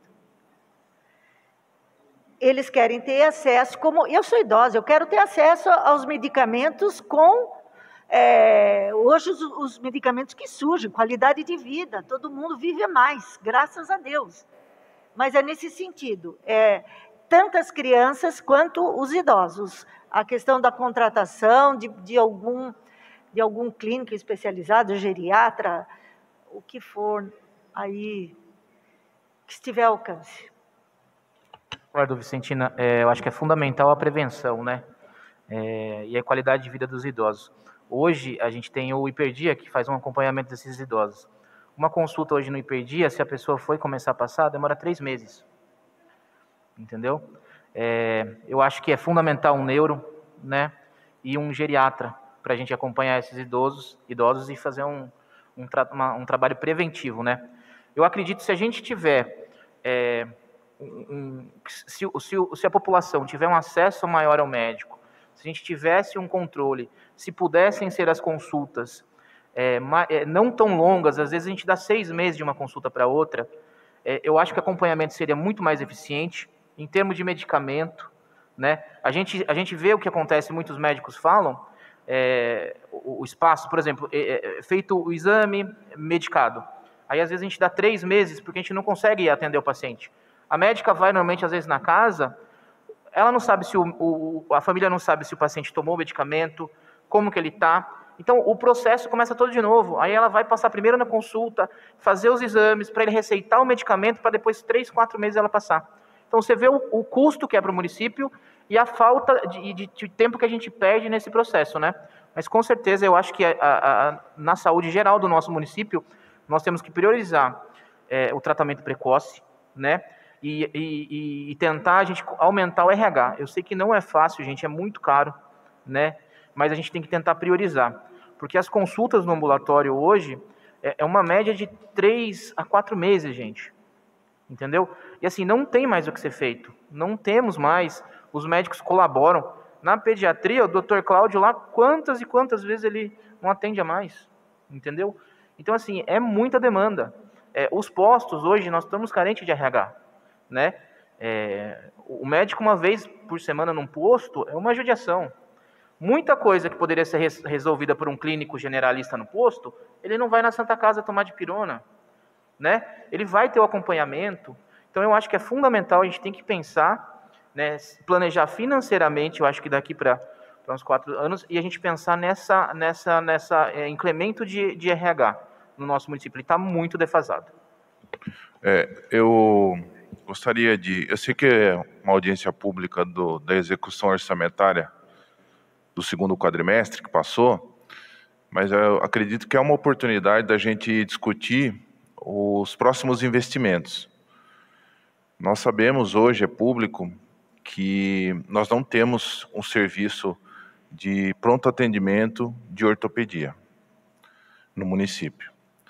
Eles querem ter acesso, como eu sou idosa, eu quero ter acesso aos medicamentos com, é, hoje os, os medicamentos que surgem, qualidade de vida, todo mundo vive mais, graças a Deus. Mas é nesse sentido, é, tantas crianças quanto os idosos. A questão da contratação de, de, algum, de algum clínico especializado, geriatra, o que for aí, que estiver ao alcance. Concordo, Vicentina. É, eu acho que é fundamental a prevenção, né? É, e a qualidade de vida dos idosos. Hoje, a gente tem o Hiperdia, que faz um acompanhamento desses idosos. Uma consulta hoje no Hiperdia, se a pessoa foi começar a passar, demora três meses. Entendeu? É, eu acho que é fundamental um neuro, né, e um geriatra para a gente acompanhar esses idosos, idosos e fazer um, um, tra uma, um trabalho preventivo, né? Eu acredito que se a gente tiver, é, um, um, se, se, se a população tiver um acesso maior ao médico, se a gente tivesse um controle, se pudessem ser as consultas é, é, não tão longas, às vezes a gente dá seis meses de uma consulta para outra, é, eu acho que o acompanhamento seria muito mais eficiente. Em termos de medicamento, né? A gente, a gente vê o que acontece, muitos médicos falam, é, o, o espaço, por exemplo, é, é feito o exame medicado. Aí, às vezes, a gente dá três meses, porque a gente não consegue atender o paciente. A médica vai, normalmente, às vezes, na casa, ela não sabe se o, o, a família não sabe se o paciente tomou o medicamento, como que ele está. Então, o processo começa todo de novo. Aí ela vai passar primeiro na consulta, fazer os exames, para ele receitar o medicamento, para depois, três, quatro meses, ela passar. Então, você vê o, o custo que é para o município e a falta de, de, de tempo que a gente perde nesse processo, né? Mas, com certeza, eu acho que a, a, a, na saúde geral do nosso município, nós temos que priorizar é, o tratamento precoce, né? E, e, e tentar a gente aumentar o R H. Eu sei que não é fácil, gente, é muito caro, né? Mas a gente tem que tentar priorizar. Porque as consultas no ambulatório hoje é, é uma média de três a quatro meses, gente. Entendeu? E assim, não tem mais o que ser feito. Não temos mais. Os médicos colaboram. Na pediatria, o doutor Cláudio lá, quantas e quantas vezes ele não atende a mais? Entendeu? Então, assim, é muita demanda. É, os postos, hoje, nós estamos carentes de R H. Né? É, o médico, uma vez por semana num posto, é uma judiação. Muita coisa que poderia ser res, resolvida por um clínico generalista no posto, ele não vai na Santa Casa tomar dipirona. Né? Ele vai ter o acompanhamento. Então, eu acho que é fundamental, a gente tem que pensar, né, planejar financeiramente, eu acho que daqui para uns quatro anos, e a gente pensar nessa, nessa, nessa é, incremento de, de R H no nosso município. Ele está muito defasado. É, eu gostaria de... Eu sei que é uma audiência pública do, da execução orçamentária do segundo quadrimestre que passou, mas eu acredito que é uma oportunidade da gente discutir os próximos investimentos. Nós sabemos hoje, é público, que nós não temos um serviço de pronto atendimento de ortopedia no município.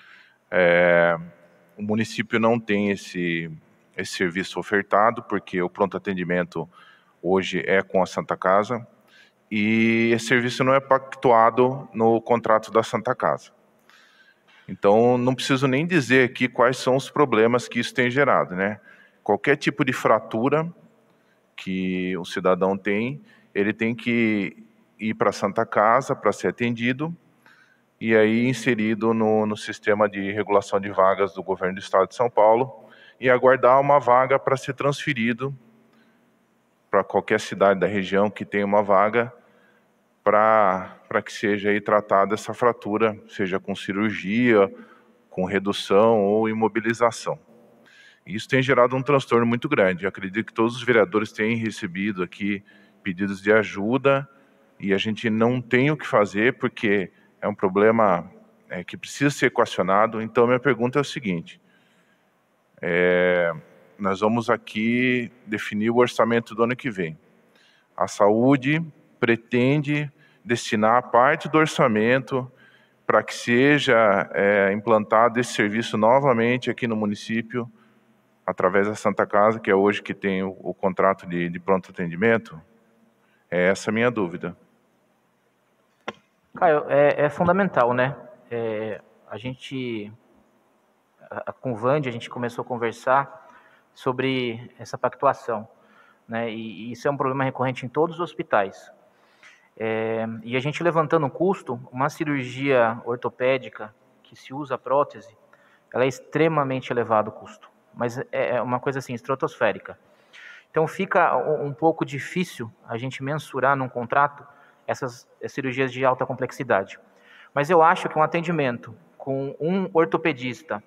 É, o município não tem esse, esse serviço ofertado, porque o pronto atendimento hoje é com a Santa Casa, e esse serviço não é pactuado no contrato da Santa Casa. Então, não preciso nem dizer aqui quais são os problemas que isso tem gerado, né? Qualquer tipo de fratura que o cidadão tem, ele tem que ir para a Santa Casa para ser atendido, e aí inserido no, no sistema de regulação de vagas do governo do Estado de São Paulo, e aguardar uma vaga para ser transferido para qualquer cidade da região que tenha uma vaga, para que seja aí tratada essa fratura, seja com cirurgia, com redução ou imobilização. Isso tem gerado um transtorno muito grande. Eu acredito que todos os vereadores têm recebido aqui pedidos de ajuda, e a gente não tem o que fazer, porque é um problema é, que precisa ser equacionado. Então, minha pergunta é o seguinte, é, nós vamos aqui definir o orçamento do ano que vem. A saúde pretende destinar parte do orçamento para que seja é, implantado esse serviço novamente aqui no município, através da Santa Casa, que é hoje que tem o, o contrato de, de pronto atendimento? É essa a minha dúvida. Caio, é, é fundamental, né? É, a gente, a, com o Vande, a gente começou a conversar sobre essa pactuação, né? E, e isso é um problema recorrente em todos os hospitais. É, e a gente levantando o custo, uma cirurgia ortopédica que se usa prótese, ela é extremamente elevado o custo, mas é uma coisa assim, estratosférica. Então fica um, um pouco difícil a gente mensurar num contrato essas cirurgias de alta complexidade. Mas eu acho que um atendimento com um ortopedista,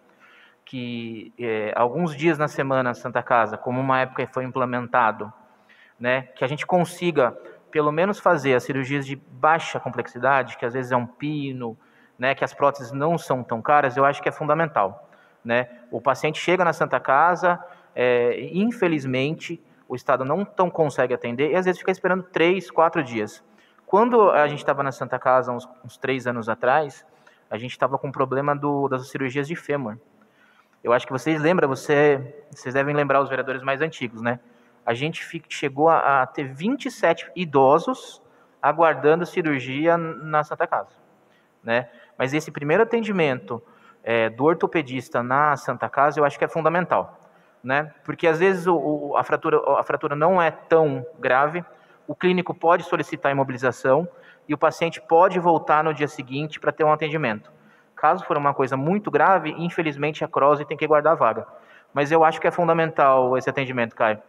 que é, alguns dias na semana na Santa Casa, como uma época foi implementado, né, que a gente consiga pelo menos fazer as cirurgias de baixa complexidade, que às vezes é um pino, né, que as próteses não são tão caras, eu acho que é fundamental, né? O paciente chega na Santa Casa, é, infelizmente, o Estado não tão consegue atender, e às vezes fica esperando três, quatro dias. Quando a gente estava na Santa Casa, uns, uns três anos atrás, a gente estava com o problema do, das cirurgias de fêmur. Eu acho que vocês lembram, você, vocês devem lembrar os vereadores mais antigos, né? A gente chegou a ter vinte e sete idosos aguardando cirurgia na Santa Casa, né? Mas esse primeiro atendimento é, do ortopedista na Santa Casa, eu acho que é fundamental, né? Porque às vezes o, o, a, fratura, a fratura não é tão grave, o clínico pode solicitar imobilização e o paciente pode voltar no dia seguinte para ter um atendimento. Caso for uma coisa muito grave, infelizmente a Crose tem que guardar a vaga. Mas eu acho que é fundamental esse atendimento, Caio.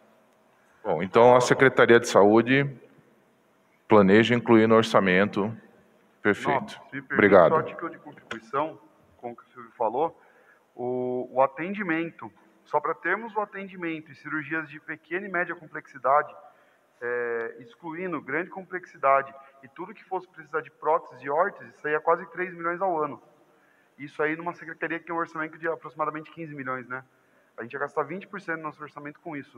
Bom, então a Secretaria de Saúde planeja incluir no orçamento. Perfeito. Não, se Obrigado. Só a título de contribuição, como o Silvio falou, o, o atendimento, só para termos o atendimento em cirurgias de pequena e média complexidade, é, excluindo grande complexidade e tudo que fosse precisar de prótese e órtese, isso aí é quase três milhões ao ano. Isso aí numa secretaria que tem um orçamento de aproximadamente quinze milhões, né? A gente ia gastar vinte por cento do nosso orçamento com isso.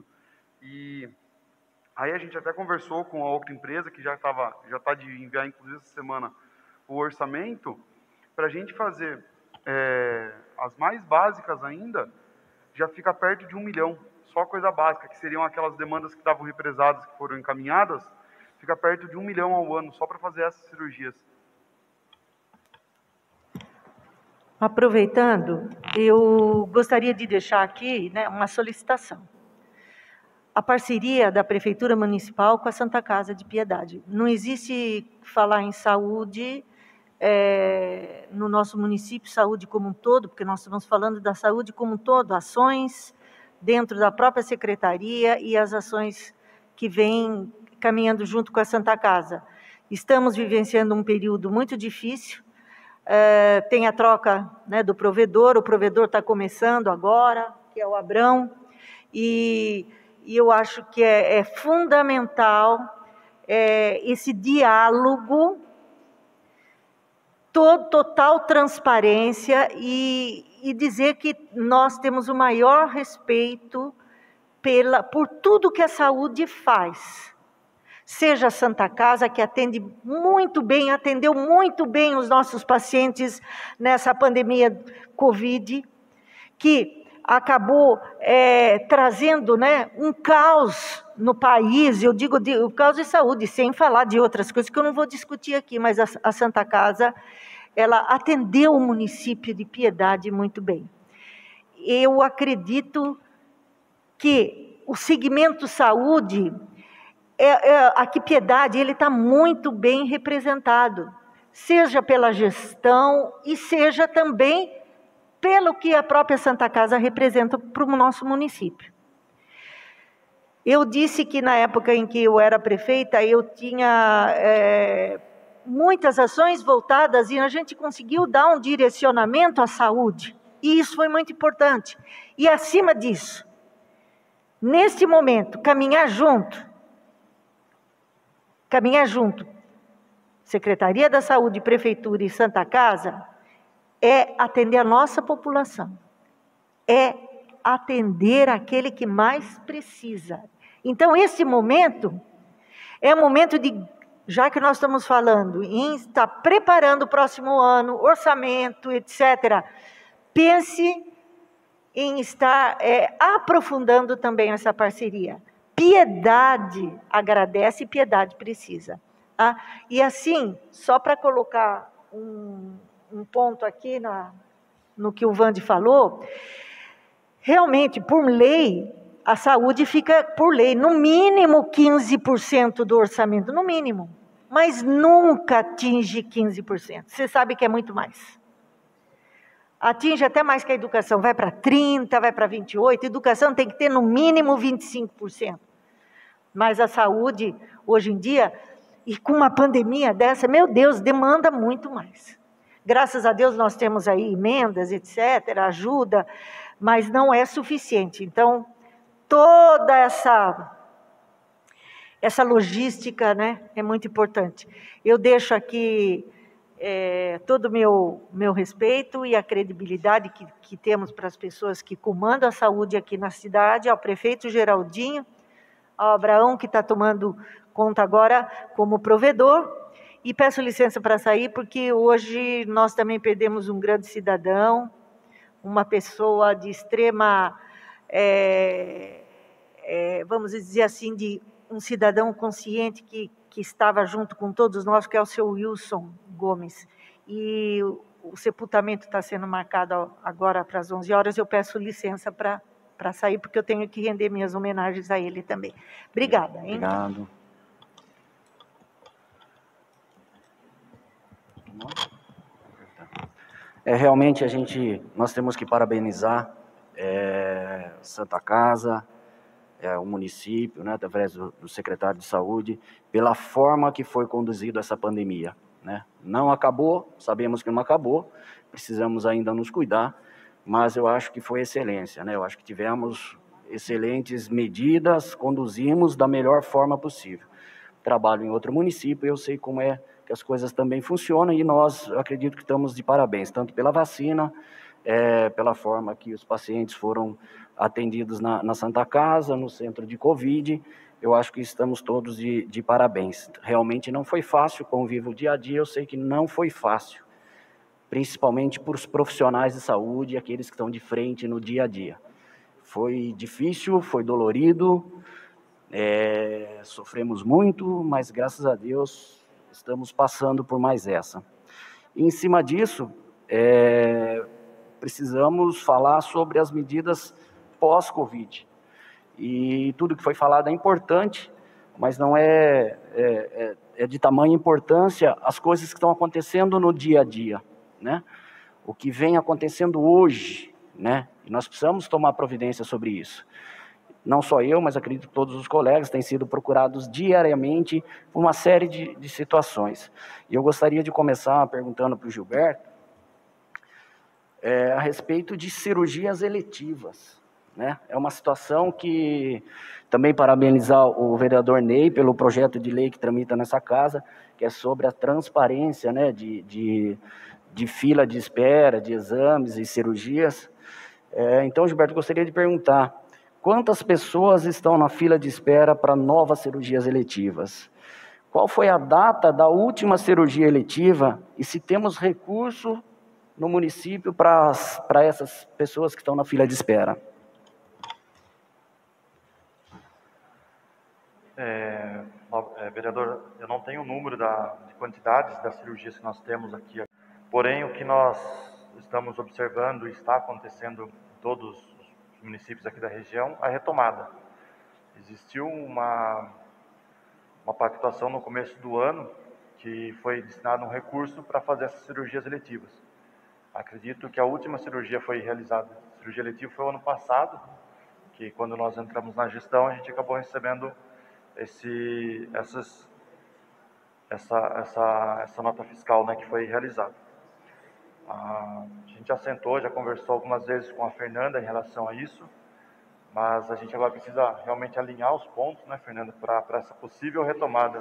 E aí a gente até conversou com a outra empresa, que já estava, já está de enviar, inclusive, essa semana, o orçamento, para a gente fazer é, as mais básicas ainda, já fica perto de um milhão. Só coisa básica, que seriam aquelas demandas que estavam represadas, que foram encaminhadas, fica perto de um milhão ao ano, só para fazer essas cirurgias. Aproveitando, eu gostaria de deixar aqui, né, uma solicitação. A parceria da Prefeitura Municipal com a Santa Casa de Piedade. Não existe falar em saúde é, no nosso município, saúde como um todo, porque nós estamos falando da saúde como um todo, ações dentro da própria secretaria e as ações que vêm caminhando junto com a Santa Casa. Estamos vivenciando um período muito difícil, é, tem a troca, né, do provedor, o provedor está começando agora, que é o Abrão, e... E eu acho que é, é fundamental é, esse diálogo, to, total transparência e, e dizer que nós temos o maior respeito pela, por tudo que a saúde faz. Seja a Santa Casa, que atende muito bem, atendeu muito bem os nossos pacientes nessa pandemia Covid, que acabou é, trazendo, né, um caos no país, eu digo de, o caos de saúde, sem falar de outras coisas que eu não vou discutir aqui, mas a, a Santa Casa, ela atendeu o município de Piedade muito bem. Eu acredito que o segmento saúde, é, é, aqui Piedade, ele está muito bem representado, seja pela gestão e seja também pelo que a própria Santa Casa representa para o nosso município. Eu disse que na época em que eu era prefeita, eu tinha é, muitas ações voltadas e a gente conseguiu dar um direcionamento à saúde. E isso foi muito importante. E acima disso, neste momento, caminhar junto, caminhar junto, Secretaria da Saúde, Prefeitura e Santa Casa, é atender a nossa população, é atender aquele que mais precisa. Então, esse momento é um momento de, já que nós estamos falando em estar preparando o próximo ano, orçamento, etcétera, pense em estar é, aprofundando também essa parceria. Piedade agradece e Piedade precisa. Tá? E assim, só para colocar um, um ponto aqui na, no que o Vande falou, realmente, por lei, a saúde fica, por lei, no mínimo quinze por cento do orçamento, no mínimo, mas nunca atinge quinze por cento. Você sabe que é muito mais. Atinge até mais que a educação, vai para trinta por cento, vai para vinte e oito por cento, educação tem que ter no mínimo vinte e cinco por cento. Mas a saúde, hoje em dia, e com uma pandemia dessa, meu Deus, demanda muito mais. Graças a Deus nós temos aí emendas, etcétera, ajuda, mas não é suficiente. Então, toda essa, essa logística, né, é muito importante. Eu deixo aqui é, todo o meu, meu respeito e a credibilidade que, que temos para as pessoas que comandam a saúde aqui na cidade, ao prefeito Geraldinho, ao Abraão, que está tomando conta agora como provedor, e peço licença para sair, porque hoje nós também perdemos um grande cidadão, uma pessoa de extrema, é, é, vamos dizer assim, de um cidadão consciente que, que estava junto com todos nós, que é o seu Wilson Gomes. E o, o sepultamento está sendo marcado agora para as onze horas, eu peço licença para para sair, porque eu tenho que render minhas homenagens a ele também. Obrigada. Hein? Obrigado. É, realmente a gente, nós temos que parabenizar é, Santa Casa, é, o município, né, através do, do secretário de saúde, pela forma que foi conduzida essa pandemia. Né? Não acabou, sabemos que não acabou, precisamos ainda nos cuidar, mas eu acho que foi excelência, né? Eu acho que tivemos excelentes medidas, conduzimos da melhor forma possível. Trabalho em outro município, eu sei como é que as coisas também funcionam e nós, eu acredito que estamos de parabéns, tanto pela vacina, é, pela forma que os pacientes foram atendidos na, na Santa Casa, no centro de Covid, eu acho que estamos todos de, de parabéns. Realmente não foi fácil, convivo dia a dia, eu sei que não foi fácil, principalmente para os profissionais de saúde, aqueles que estão de frente no dia a dia. Foi difícil, foi dolorido, é, sofremos muito, mas graças a Deus estamos passando por mais essa. E, em cima disso, é, precisamos falar sobre as medidas pós-Covid. E tudo que foi falado é importante, mas não é, é, é, é de tamanha importância as coisas que estão acontecendo no dia a dia. Né? O que vem acontecendo hoje, né? E nós precisamos tomar providência sobre isso. Não só eu, mas acredito que todos os colegas têm sido procurados diariamente por uma série de, de situações. E eu gostaria de começar perguntando para o Gilberto é, a respeito de cirurgias eletivas. Né? É uma situação que, também parabenizar o vereador Ney pelo projeto de lei que tramita nessa casa, que é sobre a transparência, né, de... de de fila de espera, de exames e cirurgias. É, então, Gilberto, gostaria de perguntar, quantas pessoas estão na fila de espera para novas cirurgias eletivas? Qual foi a data da última cirurgia eletiva e se temos recurso no município para essas pessoas que estão na fila de espera? É, é, vereador, eu não tenho o número da, de quantidades das cirurgias que nós temos aqui, porém o que nós estamos observando e está acontecendo em todos os municípios aqui da região, a retomada. Existiu uma, uma pactuação no começo do ano que foi destinado um recurso para fazer essas cirurgias eletivas. Acredito que a última cirurgia foi realizada, a cirurgia eletiva foi o ano passado, que quando nós entramos na gestão a gente acabou recebendo esse, essas, essa, essa, essa nota fiscal, né, que foi realizada. A gente já sentou, já conversou algumas vezes com a Fernanda em relação a isso, mas a gente agora precisa realmente alinhar os pontos, né, Fernanda, para essa possível retomada.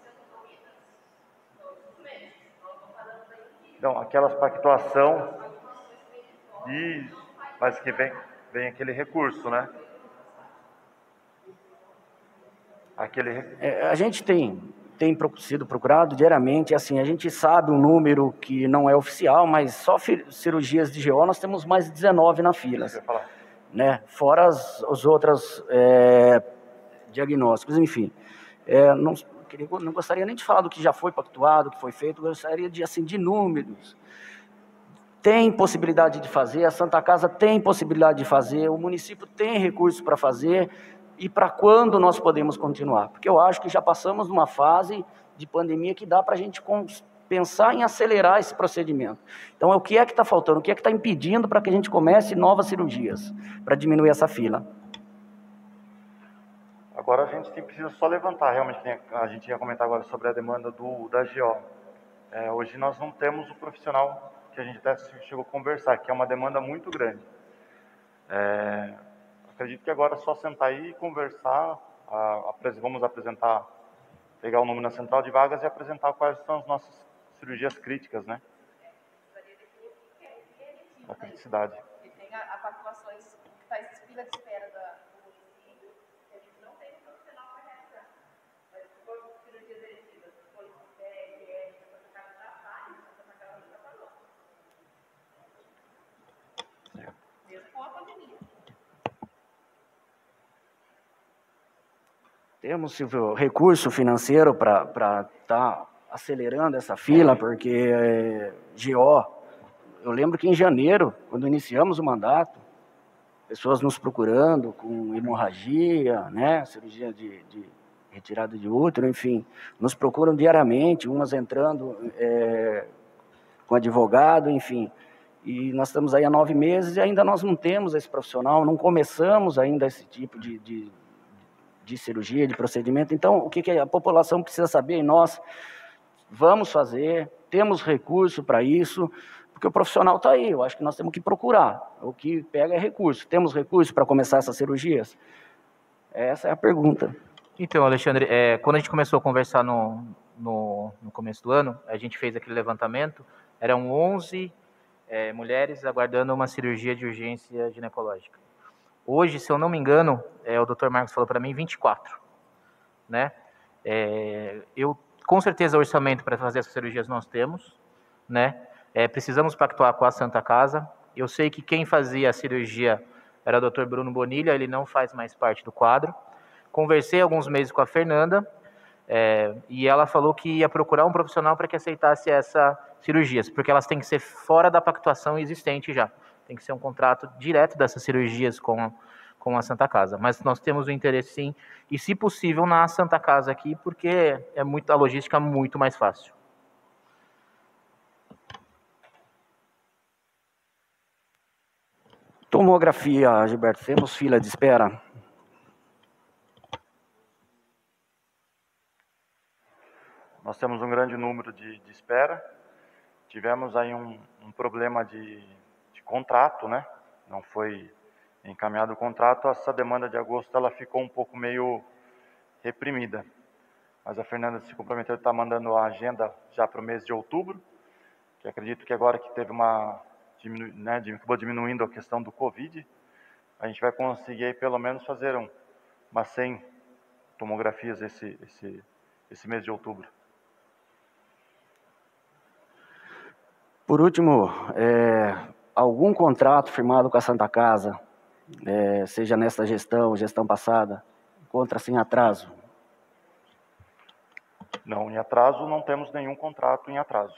Então, aquelas pactuação, e, mas que vem, vem aquele recurso, né? Aquele... É, a gente tem, tem sido procurado diariamente, assim, a gente sabe um número que não é oficial, mas só cirurgias de G O nós temos mais de dezenove na fila, né? Fora as, os outros é, diagnósticos, enfim. É, não, não gostaria nem de falar do que já foi pactuado, que foi feito, gostaria de, assim, de números. Tem possibilidade de fazer, a Santa Casa tem possibilidade de fazer, o município tem recurso para fazer, e para quando nós podemos continuar? Porque eu acho que já passamos numa fase de pandemia que dá para a gente pensar em acelerar esse procedimento. Então, o que é que está faltando? O que é que está impedindo para que a gente comece novas cirurgias, para diminuir essa fila? Agora a gente tem, precisa só levantar, realmente, a gente ia comentar agora sobre a demanda do, da G O. É, hoje nós não temos o profissional que a gente até chegou a conversar, que é uma demanda muito grande. É, acredito que agora é só sentar aí e conversar, a, a, vamos apresentar, pegar o número na central de vagas e apresentar quais são as nossas cirurgias críticas, né? A criticidade. E tem a, a pactuações que faz fila de espera da, do município, que a gente não tem profissional para realizar. Mas se for cirurgias eletivas, se for pele, ética, Santa Casa já faz, Santa Casa nunca falou. Mesmo com a pandemia. Temos, Silvio, recurso financeiro para estar tá acelerando essa fila, porque é, G O, eu lembro que em janeiro, quando iniciamos o mandato, pessoas nos procurando com hemorragia, né, cirurgia de, de retirada de útero, enfim, nos procuram diariamente, umas entrando é, com advogado, enfim, e nós estamos aí há nove meses e ainda nós não temos esse profissional, não começamos ainda esse tipo de, de de cirurgia, de procedimento. Então, o que, que a população precisa saber, e nós vamos fazer, temos recurso para isso, porque o profissional está aí, eu acho que nós temos que procurar, o que pega é recurso. Temos recurso para começar essas cirurgias? Essa é a pergunta. Então, Alexandre, é, quando a gente começou a conversar no, no, no começo do ano, a gente fez aquele levantamento, eram onze é, mulheres aguardando uma cirurgia de urgência ginecológica. Hoje, se eu não me engano, é, o doutor Marcos falou para mim, vinte e quatro, né? É, eu, com certeza, o orçamento para fazer essas cirurgias nós temos, né? É, precisamos pactuar com a Santa Casa. Eu sei que quem fazia a cirurgia era o doutor Bruno Bonilha, ele não faz mais parte do quadro. Conversei alguns meses com a Fernanda, é, e ela falou que ia procurar um profissional para que aceitasse essas cirurgias, porque elas têm que ser fora da pactuação existente já. Tem que ser um contrato direto dessas cirurgias com, com a Santa Casa. Mas nós temos o interesse, sim, e se possível, na Santa Casa aqui, porque é muito, a logística é muito mais fácil. Tomografia, Gilberto, temos fila de espera? Nós temos um grande número de, de espera. Tivemos aí um, um problema de... contrato, né? Não foi encaminhado o contrato, essa demanda de agosto ela ficou um pouco meio reprimida. Mas a Fernanda se comprometeu de estar mandando a agenda já para o mês de outubro, que acredito que agora que teve uma diminu, né, acabou diminuindo a questão do Covid, a gente vai conseguir aí, pelo menos fazer um, umas cem tomografias esse, esse, esse mês de outubro. Por último, é, algum contrato firmado com a Santa Casa, é, seja nesta gestão, gestão passada, encontra-se em atraso? Não, em atraso não temos nenhum contrato em atraso.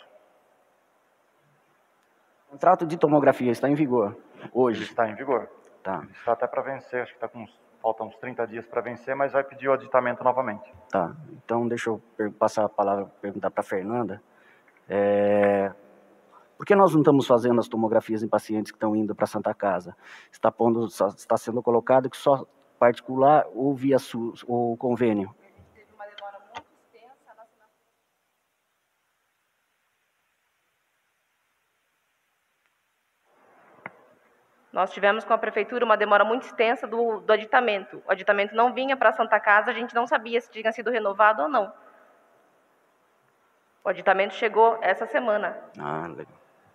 O contrato de tomografia está em vigor hoje? Está em vigor. Tá. Está até para vencer, acho que está com uns, faltam uns trinta dias para vencer, mas vai pedir o aditamento novamente. Tá, então deixa eu passar a palavra, perguntar para a Fernanda. É, por que nós não estamos fazendo as tomografias em pacientes que estão indo para a Santa Casa? Está, pondo, está sendo colocado que só particular ou via SUS, ou convênio? Nós tivemos com a prefeitura uma demora muito extensa do, do aditamento. O aditamento não vinha para a Santa Casa, a gente não sabia se tinha sido renovado ou não. O aditamento chegou essa semana. Ah, legal.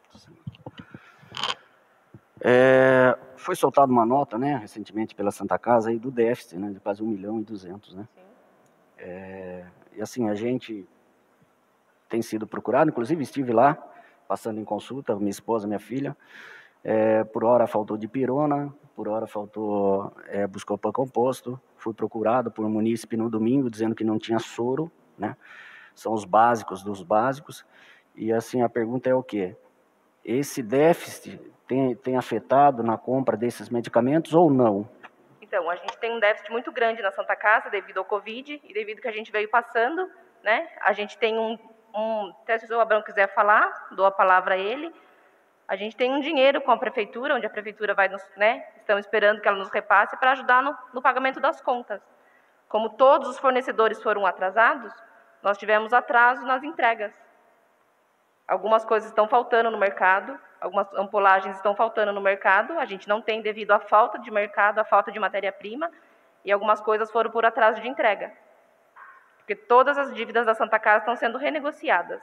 É, foi soltada uma nota, né, recentemente pela Santa Casa aí do déficit, né, de quase um milhão e duzentos, né? É, e assim, a gente tem sido procurado, inclusive estive lá, passando em consulta, minha esposa, minha filha. É, por hora faltou dipirona, por hora faltou é, buscopan composto. Fui procurado por um munícipe no domingo dizendo que não tinha soro, né? São os básicos dos básicos. E assim, a pergunta é o quê? Esse déficit tem, tem afetado na compra desses medicamentos ou não? Então, a gente tem um déficit muito grande na Santa Casa devido ao Covid e devido que a gente veio passando, né? A gente tem um, um até se o Abrão quiser falar, dou a palavra a ele. A gente tem um dinheiro com a prefeitura, onde a prefeitura vai nos, né, estamos esperando que ela nos repasse para ajudar no, no pagamento das contas. Como todos os fornecedores foram atrasados, nós tivemos atraso nas entregas. Algumas coisas estão faltando no mercado, algumas ampolagens estão faltando no mercado, a gente não tem devido à falta de mercado, à falta de matéria-prima, e algumas coisas foram por atraso de entrega. Porque todas as dívidas da Santa Casa estão sendo renegociadas.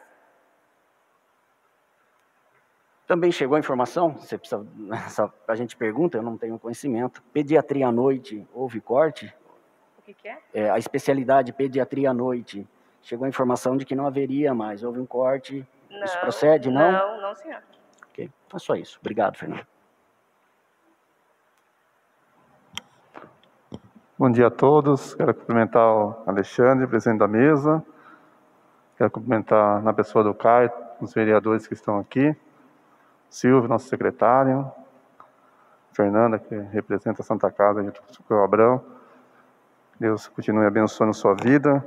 Também chegou a informação, você precisa, a gente pergunta, eu não tenho conhecimento, pediatria à noite, houve corte? O que, que é? É, a especialidade pediatria à noite, chegou a informação de que não haveria mais, houve um corte, não, isso procede, não? Não, não, senhor. Ok, então é só isso. Obrigado, Fernando. Bom dia a todos, quero cumprimentar o Alexandre, presidente da mesa, quero cumprimentar na pessoa do Caio, os vereadores que estão aqui, Silvio, nosso secretário, Fernanda, que representa a Santa Casa, junto com o Abrão. Deus continue abençoando sua vida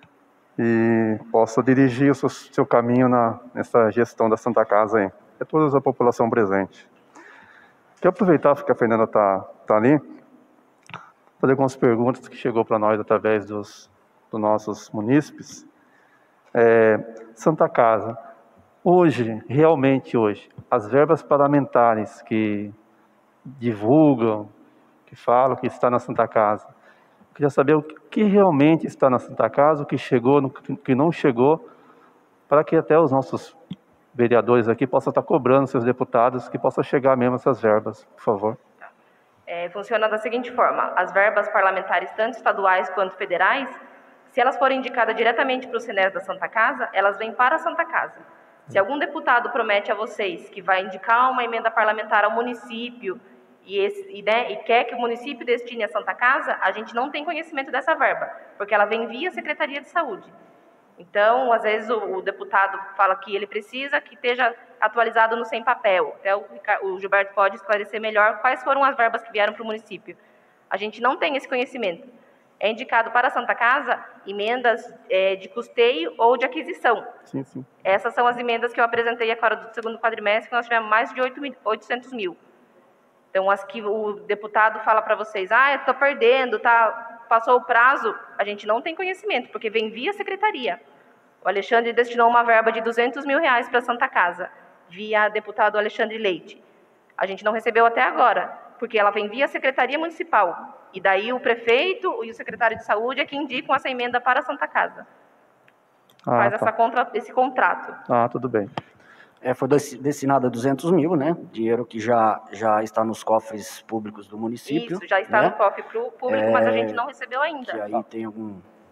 e possa dirigir o seu, seu caminho na, nessa gestão da Santa Casa aí. É toda a população presente. Quero aproveitar que a Fernanda está tá ali, fazer algumas perguntas que chegou para nós através dos, dos nossos munícipes. É, Santa Casa. Hoje, realmente hoje, as verbas parlamentares que divulgam, que falam que está na Santa Casa, eu queria saber o que realmente está na Santa Casa, o que chegou, o que não chegou, para que até os nossos vereadores aqui possam estar cobrando seus deputados, que possam chegar mesmo essas verbas, por favor. É, funciona da seguinte forma, as verbas parlamentares, tanto estaduais quanto federais, se elas forem indicadas diretamente para o Senes da Santa Casa, elas vêm para a Santa Casa. Se algum deputado promete a vocês que vai indicar uma emenda parlamentar ao município e, esse, e, né, e quer que o município destine a Santa Casa, a gente não tem conhecimento dessa verba, porque ela vem via Secretaria de Saúde. Então, às vezes, o, o deputado fala que ele precisa que esteja atualizado no sem papel. Até o, o Gilberto pode esclarecer melhor quais foram as verbas que vieram para o município. A gente não tem esse conhecimento. É indicado para a Santa Casa emendas é, de custeio ou de aquisição. Sim, sim. Essas são as emendas que eu apresentei agora do segundo quadrimestre, que nós tivemos mais de oitocentos mil. Então, as que o deputado fala para vocês, ah, eu estou perdendo, tá, passou o prazo, a gente não tem conhecimento, porque vem via secretaria. O Alexandre destinou uma verba de duzentos mil reais para a Santa Casa, via deputado Alexandre Leite. A gente não recebeu até agora, porque ela vem via Secretaria Municipal. E daí o prefeito e o secretário de Saúde é que indicam essa emenda para a Santa Casa. Ah, Faz tá. essa contra, esse contrato. Ah, tudo bem. É, foi destinado a duzentos mil, né? Dinheiro que já, já está nos cofres públicos do município. Isso, já está né? no cofre público, é, mas a gente não recebeu ainda. Que aí tem algum,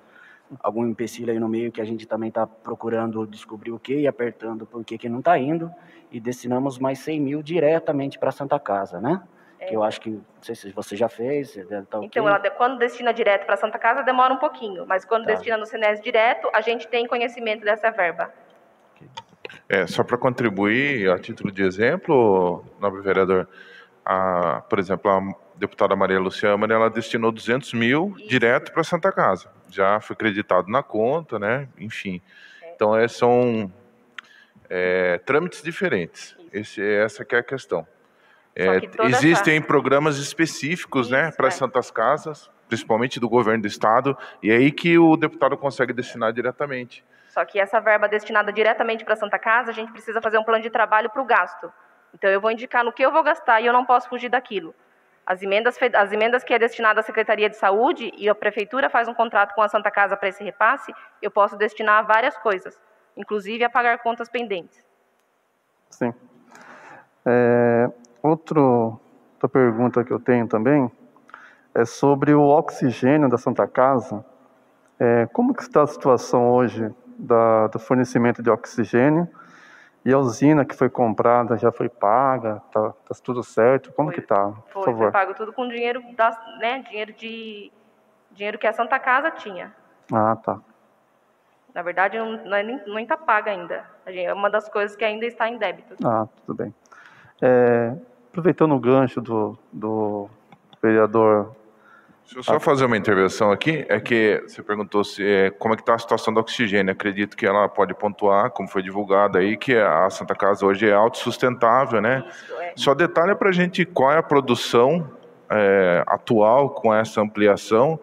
algum empecilho aí no meio que a gente também está procurando descobrir o que e apertando por que que não está indo, e destinamos mais cem mil diretamente para a Santa Casa, né? É. Que eu acho que, não sei se você já fez, você deve estar ok. Então, ela, quando destina direto para a Santa Casa, demora um pouquinho, mas quando Tá. destina no SENES direto, a gente tem conhecimento dessa verba. É, só para contribuir, a título de exemplo, nobre vereador, a, por exemplo, a deputada Maria Luciana, ela destinou duzentos mil Isso. direto para a Santa Casa. Já foi creditado na conta, né? Enfim. É. Então, é, são é, trâmites diferentes. Esse, essa que é a questão. É, que existem essa... programas específicos, Isso, né, para as é. Santas Casas, principalmente do governo do estado, e é aí que o deputado consegue destinar diretamente. Só que essa verba destinada diretamente para a Santa Casa, a gente precisa fazer um plano de trabalho para o gasto. Então, eu vou indicar no que eu vou gastar e eu não posso fugir daquilo. As emendas, as emendas que é destinada à Secretaria de Saúde e a Prefeitura faz um contrato com a Santa Casa para esse repasse, eu posso destinar a várias coisas, inclusive a pagar contas pendentes. Sim. É, outro, outra pergunta que eu tenho também é sobre o oxigênio da Santa Casa. É, como que está a situação hoje da, do fornecimento de oxigênio? E a usina que foi comprada já foi paga? Está tá tudo certo? Como foi, que está? Foi, Por foi pago tudo com dinheiro, das, né, dinheiro, de, dinheiro que a Santa Casa tinha. Ah, tá. Na verdade, não, não, é, nem está paga ainda. É uma das coisas que ainda está em débito. Ah, tudo bem. É, aproveitando o gancho do, do vereador... Deixa eu só fazer uma intervenção aqui. É que você perguntou se, é, como é que está a situação do oxigênio. Acredito que ela pode pontuar, como foi divulgado aí, que a Santa Casa hoje é autossustentável, né? Isso, é. Só detalha para a gente qual é a produção é, atual com essa ampliação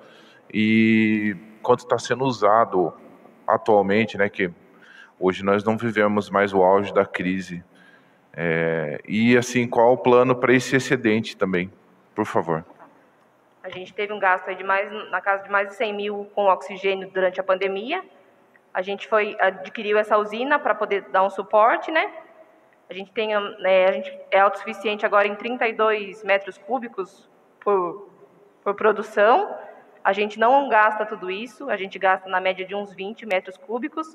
e quanto está sendo usado atualmente, né? Que hoje nós não vivemos mais o auge da crise. É, e assim, qual o plano para esse excedente também, por favor. A gente teve um gasto aí de mais, na casa de mais de cem mil com oxigênio durante a pandemia. A gente foi, adquiriu essa usina para poder dar um suporte, né? A gente, tem, é, a gente é autossuficiente agora em trinta e dois metros cúbicos por, por produção. A gente não gasta tudo isso, a gente gasta na média de uns vinte metros cúbicos.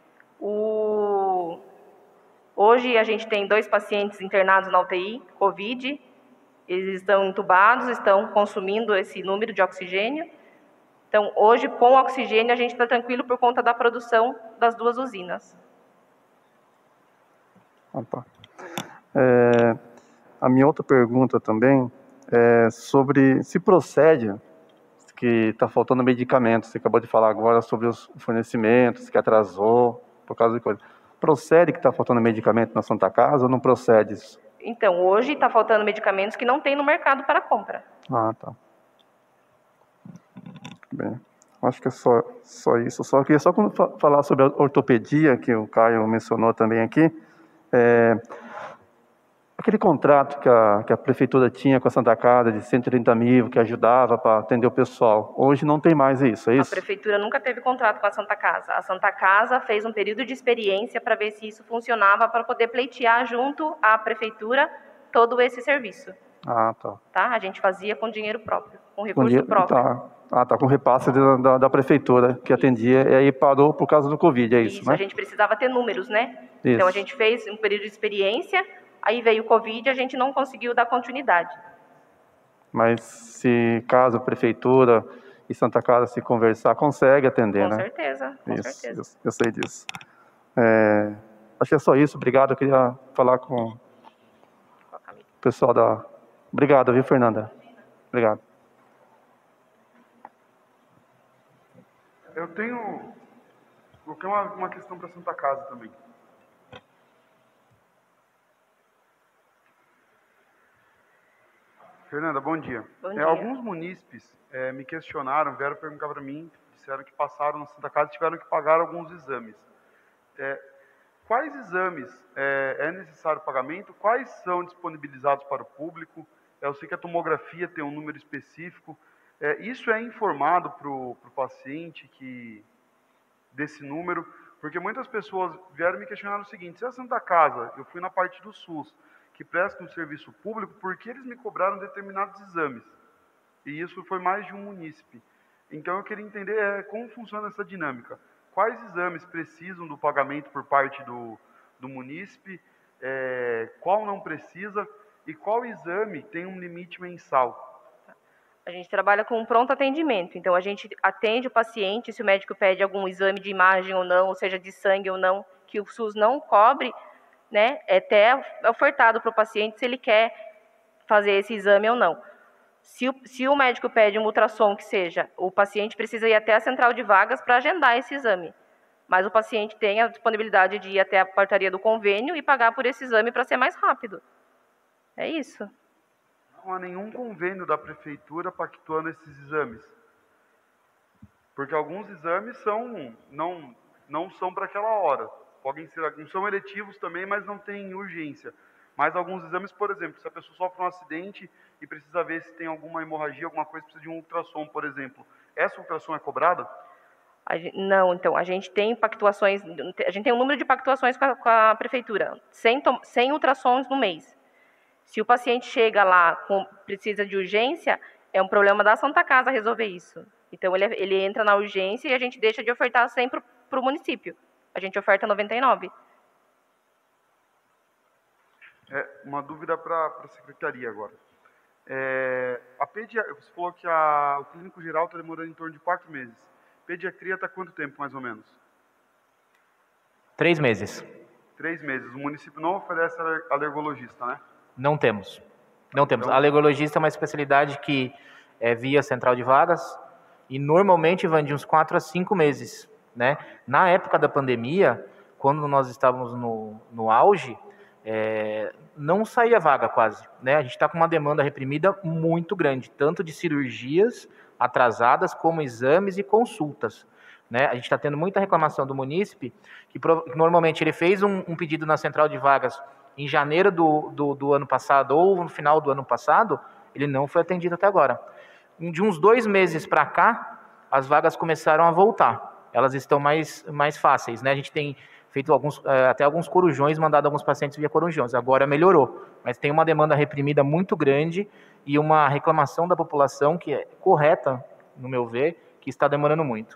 O... Hoje a gente tem dois pacientes internados na U T I, Covid. Eles estão entubados, estão consumindo esse número de oxigênio. Então, hoje, com oxigênio, a gente está tranquilo por conta da produção das duas usinas. Opa. É, a minha outra pergunta também é sobre se procede que está faltando medicamentos. Você acabou de falar agora sobre os fornecimentos, que atrasou por causa de coisa. Procede que está faltando medicamento na Santa Casa ou não procede isso? Então, hoje está faltando medicamentos que não tem no mercado para compra. Ah, tá. Bem, acho que é só, só isso. Só queria só falar sobre a ortopedia, que o Caio mencionou também aqui. É, aquele contrato que a, que a Prefeitura tinha com a Santa Casa de cento e trinta mil, que ajudava para atender o pessoal, hoje não tem mais isso, é isso? A Prefeitura nunca teve contrato com a Santa Casa. A Santa Casa fez um período de experiência para ver se isso funcionava, para poder pleitear junto à Prefeitura todo esse serviço. Ah, tá. Tá? A gente fazia com dinheiro próprio, com recurso com dinheiro, próprio. Tá. Ah, tá, com repasse da, da, da Prefeitura, que atendia, e aí parou por causa do Covid, é isso, isso né? A gente precisava ter números, né? Isso. Então, a gente fez um período de experiência, aí veio o Covid e a gente não conseguiu dar continuidade. Mas se caso a Prefeitura e Santa Casa se conversar, consegue atender, com né? Certeza, com isso, certeza. Eu, eu sei disso. É, acho que é só isso, obrigado. Eu queria falar com o pessoal da... Obrigado, viu, Fernanda? Obrigado. Eu tenho, eu tenho uma, uma questão para a Santa Casa também. Fernanda, bom dia. Bom é, dia. Alguns munícipes é, me questionaram, vieram perguntar para mim, disseram que passaram na Santa Casa e tiveram que pagar alguns exames. É, quais exames é, é necessário pagamento? Quais são disponibilizados para o público? É, eu sei que a tomografia tem um número específico. É, isso é informado para o paciente que, desse número? Porque muitas pessoas vieram me questionar o seguinte: se a Santa Casa, eu fui na parte do SUS, que presta um serviço público, por que eles me cobraram determinados exames? E isso foi mais de um munícipe. Então, eu queria entender é, como funciona essa dinâmica. Quais exames precisam do pagamento por parte do, do munícipe, é, qual não precisa e qual exame tem um limite mensal? A gente trabalha com um pronto atendimento, então a gente atende o paciente, se o médico pede algum exame de imagem ou não, ou seja, de sangue ou não, que o SUS não cobre, né, é até ofertado para o paciente se ele quer fazer esse exame ou não. Se o, se o médico pede um ultrassom que seja, o paciente precisa ir até a central de vagas para agendar esse exame, mas o paciente tem a disponibilidade de ir até a portaria do convênio e pagar por esse exame para ser mais rápido. É isso. Não há nenhum convênio da prefeitura pactuando esses exames. Porque alguns exames são, não, não são para aquela hora. Podem ser, alguns são eletivos também, mas não tem urgência. Mas alguns exames, por exemplo, se a pessoa sofre um acidente e precisa ver se tem alguma hemorragia, alguma coisa, precisa de um ultrassom, por exemplo. Essa ultrassom é cobrada? A gente, não, então, a gente tem pactuações, a gente tem um número de pactuações com a, com a prefeitura, cem ultrassons no mês. Se o paciente chega lá, com, precisa de urgência, é um problema da Santa Casa resolver isso. Então, ele, ele entra na urgência e a gente deixa de ofertar cem para o município. A gente oferta noventa e nove. É, uma dúvida para a secretaria agora. É, a pedia, você falou que a, o clínico geral está demorando em torno de quatro meses. Pediatria está quanto tempo, mais ou menos? Três meses. Três meses. O município não oferece alergologista, né? Não temos. Não temos. Então, Alergologista é uma especialidade que é via central de vagas e normalmente vai de uns quatro a cinco meses, né? Na época da pandemia, quando nós estávamos no, no auge, é, não saía vaga quase, né? A gente está com uma demanda reprimida muito grande, tanto de cirurgias atrasadas como exames e consultas, né? A gente está tendo muita reclamação do munícipe que, que normalmente ele fez um, um pedido na central de vagas em janeiro do, do, do ano passado ou no final do ano passado, ele não foi atendido até agora. De uns dois meses para cá, as vagas começaram a voltar. Elas estão mais, mais fáceis, né? A gente tem feito alguns, até alguns corujões, mandado alguns pacientes via corujões. Agora melhorou, mas tem uma demanda reprimida muito grande e uma reclamação da população que é correta, no meu ver, que está demorando muito.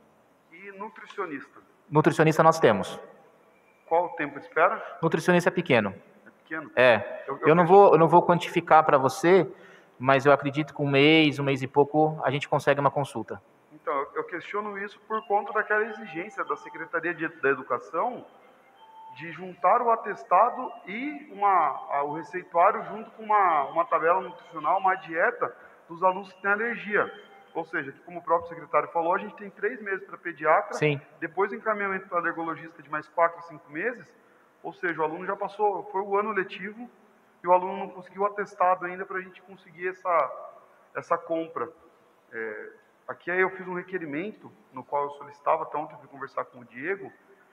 E nutricionista? Nutricionista nós temos. Qual o tempo de espera? Nutricionista é pequeno. É pequeno? É. Eu, eu, eu, não, vou, eu não vou quantificar para você, mas eu acredito que um mês, um mês e pouco, a gente consegue uma consulta. Então, eu questiono isso por conta daquela exigência da Secretaria de, da Educação de juntar o atestado e uma, o receituário junto com uma, uma tabela nutricional, uma dieta dos alunos que têm alergia. Ou seja, como o próprio secretário falou, a gente tem três meses para pediatra, Sim. Depois o encaminhamento para alergologista de mais quatro, cinco meses, ou seja, o aluno já passou, foi o ano letivo e o aluno não conseguiu o atestado ainda para a gente conseguir essa, essa compra. É, aqui aí eu fiz um requerimento, no qual eu solicitava, até ontem eu fui conversar com o Diego,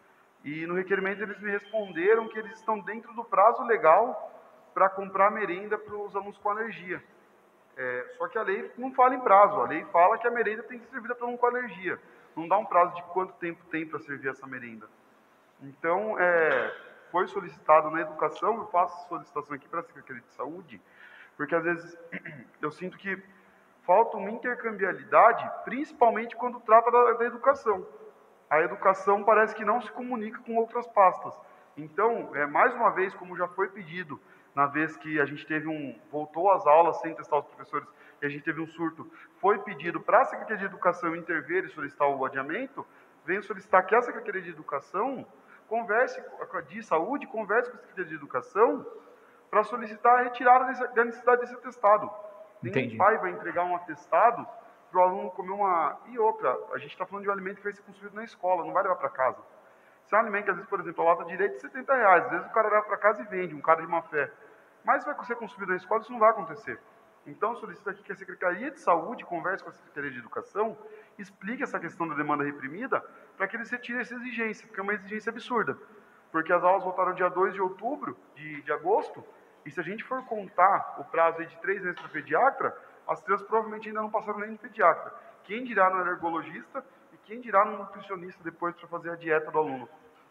e no requerimento eles me responderam que eles estão dentro do prazo legal para comprar merenda para os alunos com alergia. É, só que a lei não fala em prazo, a lei fala que a merenda tem que ser servida para um com alergia. Não dá um prazo de quanto tempo tem para servir essa merenda. Então, é, foi solicitado na educação, eu faço solicitação aqui para a Secretaria de Saúde, porque às vezes eu sinto que falta uma intercambialidade, principalmente quando trata da, da educação. A educação parece que não se comunica com outras pastas. Então, é, mais uma vez, como já foi pedido, na vez que a gente teve um, voltou às aulas sem testar os professores, e a gente teve um surto, foi pedido para a Secretaria de Educação intervir e solicitar o adiamento, venho solicitar que a Secretaria de Educação converse, de Saúde, converse com a Secretaria de Educação para solicitar a retirada desse, da necessidade desse atestado. Nenhum Entendi. pai vai entregar um atestado para o aluno comer uma... E outra, a gente está falando de um alimento que vai ser consumido na escola, não vai levar para casa. Se é um alimento que, às vezes, por exemplo, a lata de leite é setenta reais, às vezes o cara leva para casa e vende, um cara de má fé. Mas vai ser consumido na escola, isso não vai acontecer. Então, solicito aqui que a Secretaria de Saúde converse com a Secretaria de Educação, explique essa questão da demanda reprimida, para que eles retirem essa exigência, porque é uma exigência absurda. Porque as aulas voltaram dia dois de outubro, de, de agosto, e se a gente for contar o prazo aí de três meses para pediatra, as crianças provavelmente ainda não passaram nem no pediatra. Quem dirá no alergologista e quem dirá no nutricionista depois para fazer a dieta do aluno?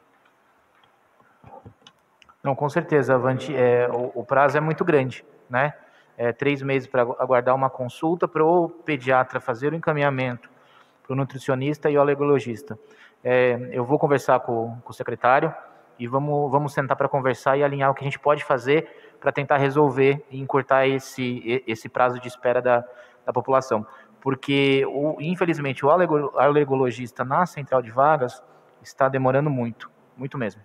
Não, com certeza, Avanti, é, o, o prazo é muito grande, né? É, três meses para aguardar uma consulta para o pediatra fazer o encaminhamento para o nutricionista e o alergologista. É, eu vou conversar com, com o secretário e vamos, vamos sentar para conversar e alinhar o que a gente pode fazer para tentar resolver e encurtar esse, esse prazo de espera da, da população. Porque, o, infelizmente, o alergologista na central de vagas está demorando muito, muito mesmo.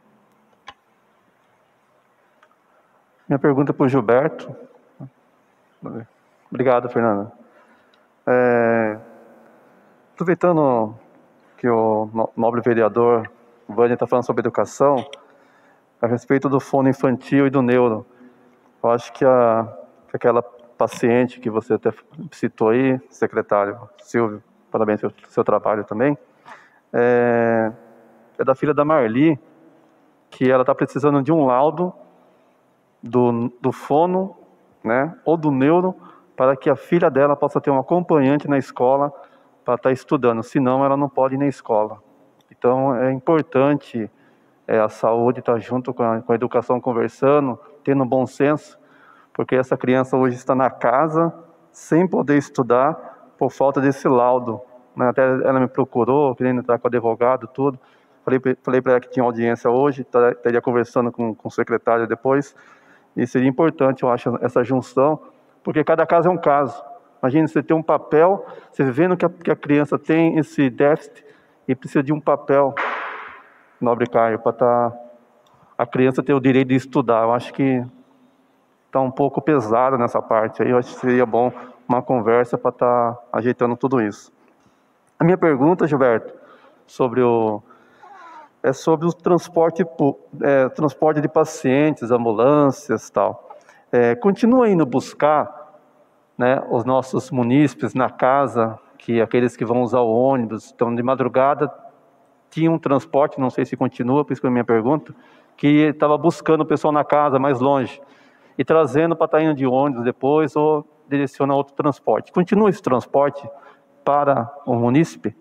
Minha pergunta para o Gilberto. Obrigado, Fernanda. É, aproveitando que o nobre vereador Vânia está falando sobre educação, a respeito do fono infantil e do neuro, eu acho que, a, que aquela paciente que você até citou aí, secretário Silvio, parabéns pelo seu trabalho também, é, é da filha da Marli, que ela está precisando de um laudo do, do fono, né, ou do neuro, para que a filha dela possa ter um acompanhante na escola para estar estudando, senão ela não pode ir na escola. Então é importante é, a saúde estar junto com a, com a educação conversando, tendo bom senso, porque essa criança hoje está na casa sem poder estudar por falta desse laudo, né? Até ela me procurou, querendo entrar com o advogado, tudo. Falei, falei para ela que tinha audiência hoje, estaria conversando com, com o secretário depois, e seria importante, eu acho, essa junção, porque cada caso é um caso. Imagina você ter um papel, você vendo que a, que a criança tem esse déficit e precisa de um papel, nobre Caio, para tá, a criança ter o direito de estudar. Eu acho que está um pouco pesado nessa parte aí, eu acho que seria bom uma conversa para estar tá ajeitando tudo isso. A minha pergunta, Gilberto, sobre o, é sobre o transporte, é, transporte de pacientes, ambulâncias e tal. É, continua indo buscar, né, os nossos munícipes na casa, que aqueles que vão usar o ônibus, então de madrugada tinha um transporte, não sei se continua, por isso que é a minha pergunta, que estava buscando o pessoal na casa, mais longe, e trazendo para estar indo de ônibus depois, ou direciona outro transporte. Continua esse transporte para o munícipe?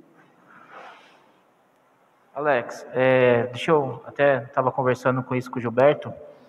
Alex, é, deixa eu, até estava conversando com isso com o Gilberto,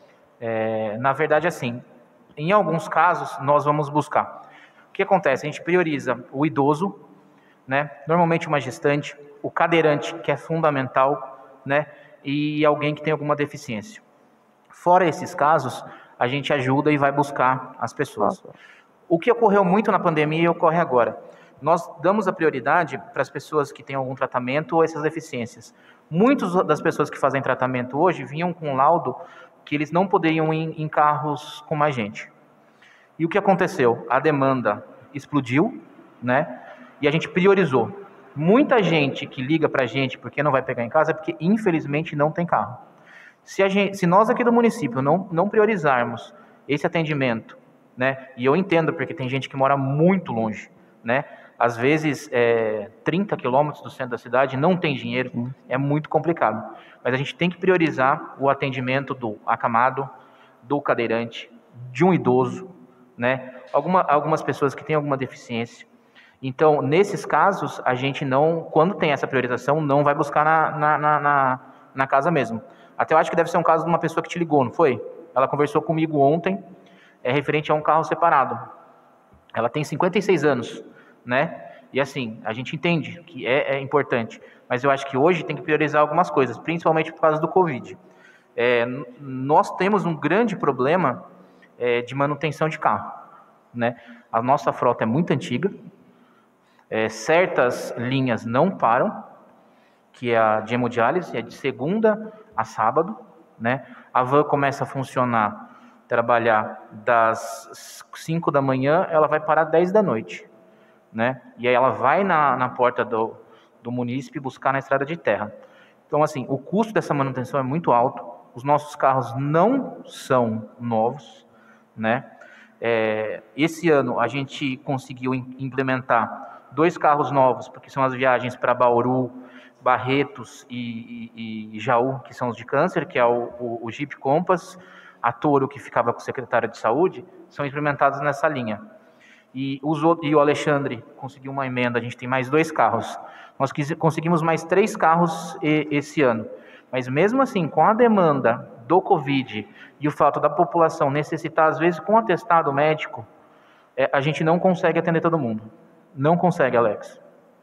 é, na verdade, assim, em alguns casos, nós vamos buscar. O que acontece? A gente prioriza o idoso, né, normalmente uma gestante, o cadeirante, que é fundamental, né, e alguém que tem alguma deficiência. Fora esses casos, a gente ajuda e vai buscar as pessoas. O que ocorreu muito na pandemia e ocorre agora. Nós damos a prioridade para as pessoas que têm algum tratamento ou essas deficiências. Muitas das pessoas que fazem tratamento hoje vinham com laudo que eles não poderiam ir em carros com mais gente. E o que aconteceu? A demanda explodiu, né? E a gente priorizou. Muita gente que liga para a gente porque não vai pegar em casa é porque, infelizmente, não tem carro. Se, a gente, se nós aqui do município não, não priorizarmos esse atendimento, né? E eu entendo porque tem gente que mora muito longe, né? Às vezes, é, trinta quilômetros do centro da cidade, não tem dinheiro, hum. é muito complicado. Mas a gente tem que priorizar o atendimento do acamado, do cadeirante, de um idoso, né? Alguma, algumas pessoas que têm alguma deficiência. Então, nesses casos, a gente não, quando tem essa priorização, não vai buscar na, na, na, na, na casa mesmo. Até eu acho que deve ser um caso de uma pessoa que te ligou, não foi? Ela conversou comigo ontem, é referente a um carro separado. Ela tem cinquenta e seis anos, né? E assim, a gente entende que é, é importante, mas eu acho que hoje tem que priorizar algumas coisas, principalmente por causa do Covid. É, nós temos um grande problema é, de manutenção de carro, né? A nossa frota é muito antiga, é, certas linhas não param, que é a de hemodiálise, é de segunda a sábado, né? A van começa a funcionar, trabalhar das cinco da manhã, ela vai parar dez da noite, né? E aí ela vai na, na porta do, do munícipe buscar na estrada de terra. Então, assim, o custo dessa manutenção é muito alto, os nossos carros não são novos, né? É, esse ano a gente conseguiu implementar dois carros novos, porque são as viagens para Bauru, Barretos e, e, e Jaú, que são os de câncer, que é o, o, o Jeep Compass, a Toro, que ficava com o secretário de saúde, são implementados nessa linha. E, os, e o Alexandre conseguiu uma emenda, a gente tem mais dois carros. Nós quis, conseguimos mais três carros e, esse ano. Mas mesmo assim, com a demanda do Covid e o fato da população necessitar, às vezes, com atestado médico, é, a gente não consegue atender todo mundo. Não consegue, Alex.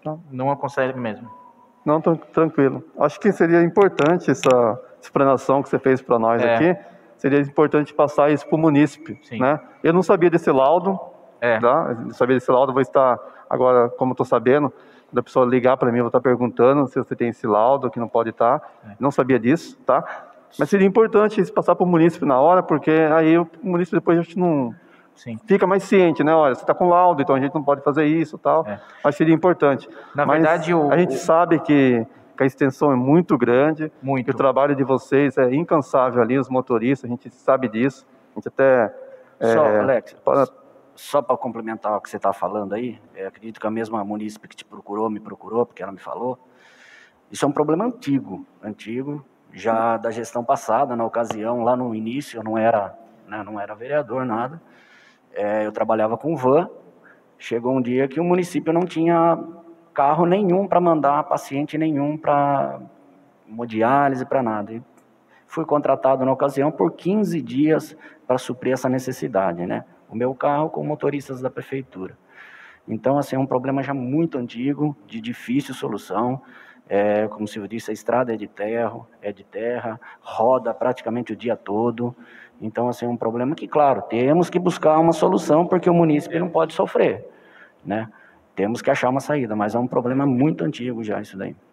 Não, não consegue mesmo. Não, tran- tranquilo. Acho que seria importante essa explanação que você fez para nós É. aqui. Seria importante passar isso para o munícipe, né? Eu não sabia desse laudo, É. tá? Eu não sabia desse laudo, vou estar agora, como estou sabendo, quando a pessoa ligar para mim, eu vou estar perguntando se você tem esse laudo, que não pode estar. É. Não sabia disso, tá? Mas seria importante isso passar para o munícipe na hora, porque aí o munícipe depois a gente não Sim. fica mais ciente, né? Olha, você está com laudo, então a gente não pode fazer isso, tal. É. Mas seria importante. Na Mas verdade, o- a gente o- sabe que, que a extensão é muito grande, Muito. que o trabalho de vocês é incansável ali, os motoristas, a gente sabe disso. A gente até... Só, é, Alex, para- só para complementar o que você está falando aí, é, acredito que a mesma munícipe que te procurou, me procurou, porque ela me falou, isso é um problema antigo, antigo, já da gestão passada, na ocasião, lá no início, eu não era, né, não era vereador, nada, é, eu trabalhava com van, chegou um dia que o município não tinha carro nenhum para mandar paciente nenhum para hemodiálise, para nada. E fui contratado na ocasião por quinze dias para suprir essa necessidade, né? O meu carro com motoristas da prefeitura. Então, assim, é um problema já muito antigo, de difícil solução. É, como o senhor disse, a estrada é de terra, é de terra, roda praticamente o dia todo. Então, assim, é um problema que, claro, temos que buscar uma solução, porque o munícipe não pode sofrer, né? Temos que achar uma saída, mas é um problema muito antigo já isso daí.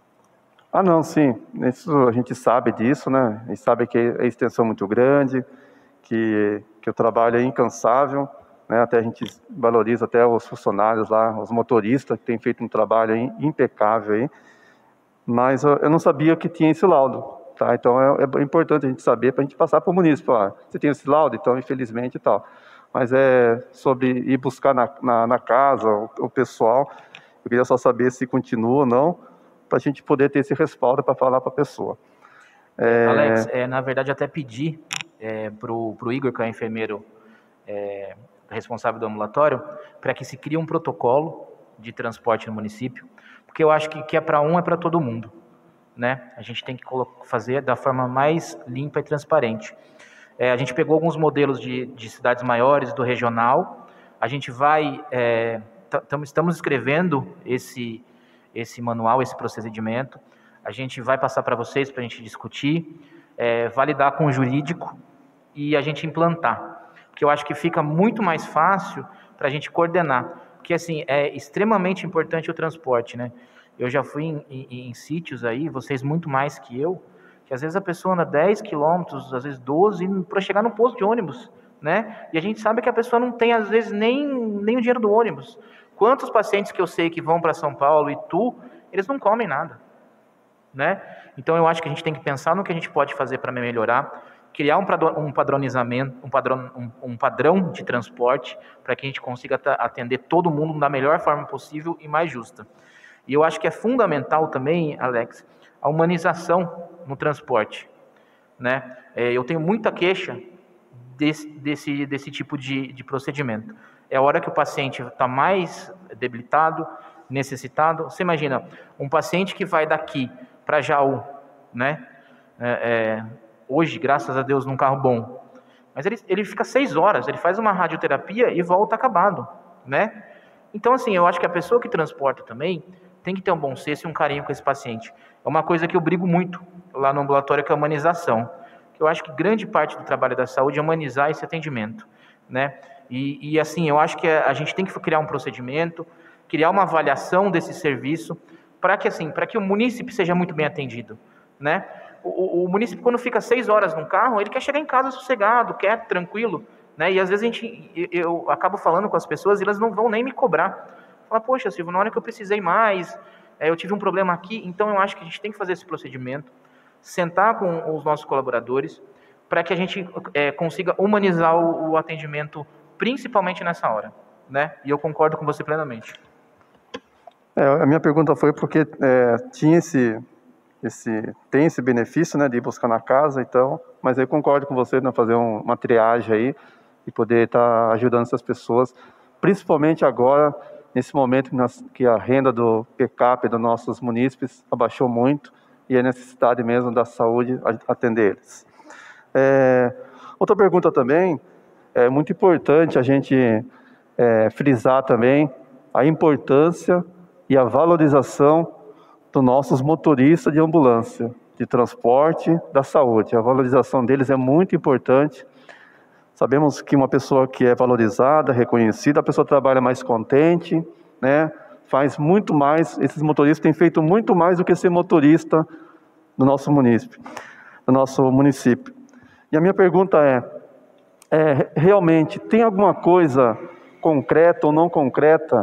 Ah, não, sim. Isso a gente sabe disso, né? A gente sabe que a extensão é muito grande, que, que o trabalho é incansável, né? Até a gente valoriza até os funcionários lá, os motoristas, que têm feito um trabalho aí impecável aí. Mas eu eu não sabia que tinha esse laudo, tá? Então é, é importante a gente saber para a gente passar para o munícipe. Ó, você tem esse laudo? Então, infelizmente e tal. Mas é sobre ir buscar na, na, na casa o, o pessoal. Eu queria só saber se continua ou não, para a gente poder ter esse respaldo para falar para a pessoa. É, Alex, é, na verdade, até pedi é, para o Igor, que é o enfermeiro é, responsável do ambulatório, para que se crie um protocolo de transporte no município, porque eu acho que que é para um, é para todo mundo, né? A gente tem que fazer da forma mais limpa e transparente. É, a gente pegou alguns modelos de, de cidades maiores, do regional, a gente vai, é, estamos escrevendo esse, esse manual, esse procedimento, a gente vai passar para vocês, para a gente discutir, é, validar com o jurídico e a gente implantar, porque eu acho que fica muito mais fácil para a gente coordenar, porque assim, é extremamente importante o transporte, né? Eu já fui em, em, em sítios aí, vocês muito mais que eu, que às vezes a pessoa anda dez quilômetros, às vezes doze, para chegar no posto de ônibus, né? E a gente sabe que a pessoa não tem, às vezes, nem, nem o dinheiro do ônibus. Quantos pacientes que eu sei que vão para São Paulo e tu, eles não comem nada, né? Então eu acho que a gente tem que pensar no que a gente pode fazer para melhorar, criar um, um padronizamento, um padrão, um, um padrão de transporte para que a gente consiga atender todo mundo da melhor forma possível e mais justa. E eu acho que é fundamental também, Alex, a humanização no transporte, né? É, eu tenho muita queixa desse, desse, desse tipo de, de procedimento. É a hora que o paciente está mais debilitado, necessitado. Você imagina, um paciente que vai daqui para Jaú, né? É, é, hoje, graças a Deus, num carro bom, mas ele, ele fica seis horas, ele faz uma radioterapia e volta acabado, né? Então, assim, eu acho que a pessoa que transporta também tem que ter um bom senso e um carinho com esse paciente. É uma coisa que eu brigo muito lá no ambulatório, que é a humanização. Eu acho que grande parte do trabalho da saúde é humanizar esse atendimento, né? E, e assim, eu acho que a gente tem que criar um procedimento, criar uma avaliação desse serviço, para que assim, para que o munícipe seja muito bem atendido, né? O, o, o munícipe, quando fica seis horas num carro, ele quer chegar em casa sossegado, quer tranquilo, né? E às vezes a gente, eu, eu acabo falando com as pessoas e elas não vão nem me cobrar. Fala, poxa, Silvio, na hora que eu precisei mais, é, eu tive um problema aqui, então eu acho que a gente tem que fazer esse procedimento, sentar com os nossos colaboradores, para que a gente é, consiga humanizar o, o atendimento, principalmente nessa hora, né? E eu concordo com você plenamente. É, a minha pergunta foi porque é, tinha esse, esse, tem esse benefício, né, de ir buscar na casa, então, mas eu concordo com você, né, fazer um, uma triagem aí e poder estar ajudando essas pessoas, principalmente agora, nesse momento que a renda do P C A P dos nossos munícipes abaixou muito e a necessidade mesmo da saúde atender eles. É, outra pergunta também, é muito importante a gente é, frisar também a importância e a valorização dos nossos motoristas de ambulância, de transporte da saúde. A valorização deles é muito importante. Sabemos que uma pessoa que é valorizada, reconhecida, a pessoa trabalha mais contente, né? Faz muito mais, esses motoristas têm feito muito mais do que ser motorista do nosso município. Do nosso município. E a minha pergunta é, é realmente, tem alguma coisa concreta ou não concreta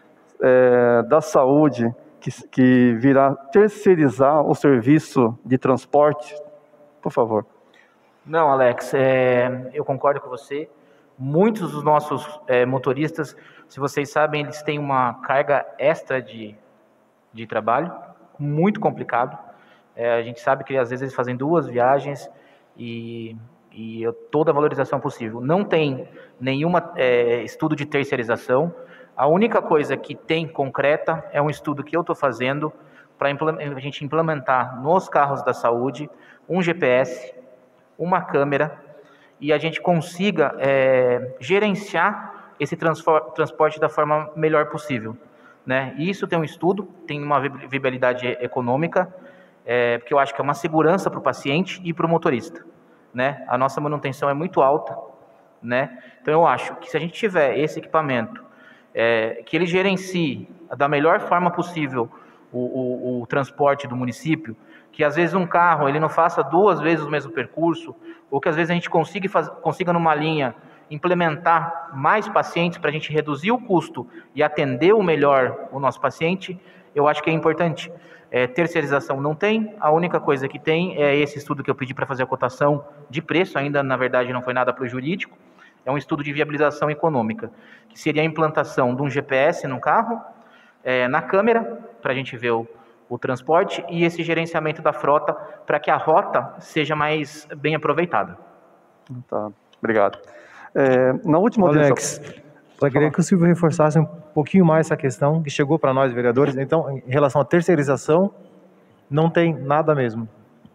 é, da saúde que, que virá terceirizar o serviço de transporte? Por favor. Não, Alex, é, eu concordo com você. Muitos dos nossos é, motoristas, se vocês sabem, eles têm uma carga extra de, de trabalho, muito complicado. É, a gente sabe que às vezes eles fazem duas viagens e, e toda a valorização possível. Não tem nenhum é, estudo de terceirização. A única coisa que tem concreta é um estudo que eu estou fazendo para a gente implementar nos carros da saúde um G P S, uma câmera, e a gente consiga é, gerenciar esse transporte da forma melhor possível, né? E isso tem um estudo, tem uma viabilidade econômica, é, porque eu acho que é uma segurança para o paciente e para o motorista, né? A nossa manutenção é muito alta, né? Então eu acho que se a gente tiver esse equipamento, é, que ele gerencie da melhor forma possível o, o, o transporte do município, que às vezes um carro ele não faça duas vezes o mesmo percurso, ou que às vezes a gente consiga, faz, consiga numa linha implementar mais pacientes para a gente reduzir o custo e atender o melhor o nosso paciente, eu acho que é importante. É, terceirização não tem, a única coisa que tem é esse estudo que eu pedi para fazer a cotação de preço, ainda na verdade não foi nada para o jurídico, é um estudo de viabilização econômica, que seria a implantação de um G P S no carro, é, na câmera, para a gente ver o o transporte e esse gerenciamento da frota para que a rota seja mais bem aproveitada. Tá, obrigado. É, na última Alex, audiência... eu queria que o Silvio reforçasse um pouquinho mais essa questão que chegou para nós, vereadores. Então, em relação à terceirização, não tem nada mesmo.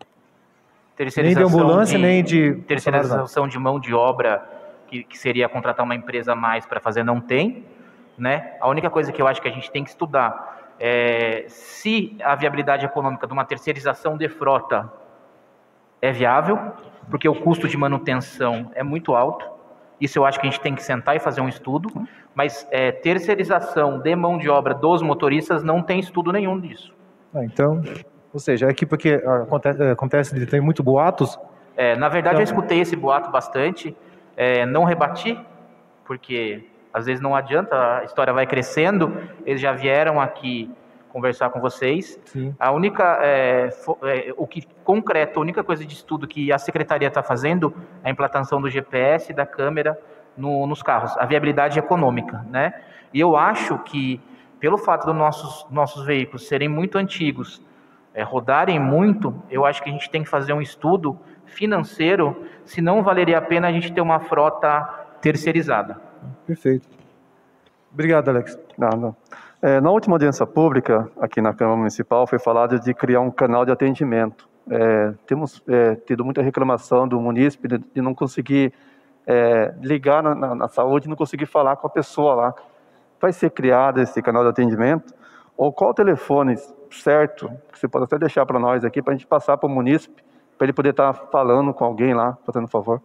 Nem de ambulância, de, nem de... Terceirização de mão de obra, que, que seria contratar uma empresa a mais para fazer, não tem, né? A única coisa que eu acho que a gente tem que estudar é se a viabilidade econômica de uma terceirização de frota é viável, porque o custo de manutenção é muito alto. Isso eu acho que a gente tem que sentar e fazer um estudo, mas é, terceirização de mão de obra dos motoristas não tem estudo nenhum disso. Ah, então, ou seja, é aqui porque acontece, acontece de ter muito boatos. É, na verdade, então... eu escutei esse boato bastante, é, não rebati, porque às vezes não adianta, a história vai crescendo, eles já vieram aqui conversar com vocês. Sim. A única, é, é, o que concreto, a única coisa de estudo que a secretaria está fazendo é a implantação do G P S, da câmera no, nos carros, a viabilidade econômica, né? E eu acho que, pelo fato dos nossos, nossos veículos serem muito antigos, é, rodarem muito, eu acho que a gente tem que fazer um estudo financeiro, se não valeria a pena a gente ter uma frota terceirizada. Perfeito. Obrigado, Alex. Não, não. É, na última audiência pública, aqui na Câmara Municipal, foi falado de criar um canal de atendimento. É, temos é, tido muita reclamação do munícipe de, de não conseguir é, ligar na, na, na saúde, não conseguir falar com a pessoa lá. Vai ser criado esse canal de atendimento? Ou qual o telefone certo, que você pode até deixar para nós aqui, para a gente passar para o munícipe, para ele poder estar falando com alguém lá, fazendo favor?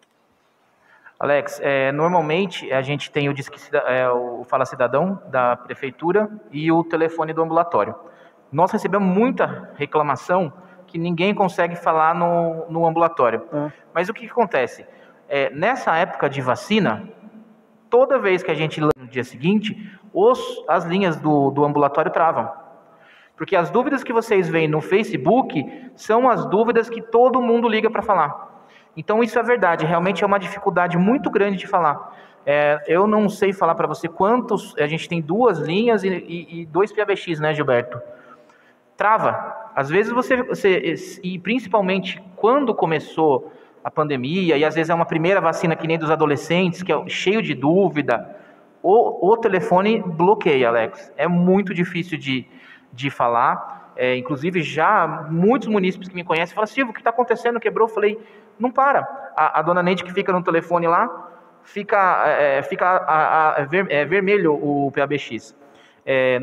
Alex, é, normalmente a gente tem o, Disque, é, o Fala Cidadão da Prefeitura e o telefone do ambulatório. Nós recebemos muita reclamação que ninguém consegue falar no, no ambulatório. É. Mas o que, que acontece? É, nessa época de vacina, toda vez que a gente lança no dia seguinte, os, as linhas do, do ambulatório travam. Porque as dúvidas que vocês veem no Facebook são as dúvidas que todo mundo liga para falar. Então isso é verdade, realmente é uma dificuldade muito grande de falar. É, eu não sei falar para você quantos, a gente tem duas linhas e, e, e dois P A B X, né, Gilberto? Trava. Às vezes você, você, e principalmente quando começou a pandemia, e às vezes é uma primeira vacina que nem dos adolescentes, que é cheio de dúvida, o, o telefone bloqueia, Alex. É muito difícil de, de falar. É, inclusive já muitos munícipes que me conhecem falam, Silvio, o que está acontecendo? Quebrou? Eu falei, não para. A, a dona Neide que fica no telefone lá, fica, é, fica a, a, a ver, é, vermelho o P A B X. É,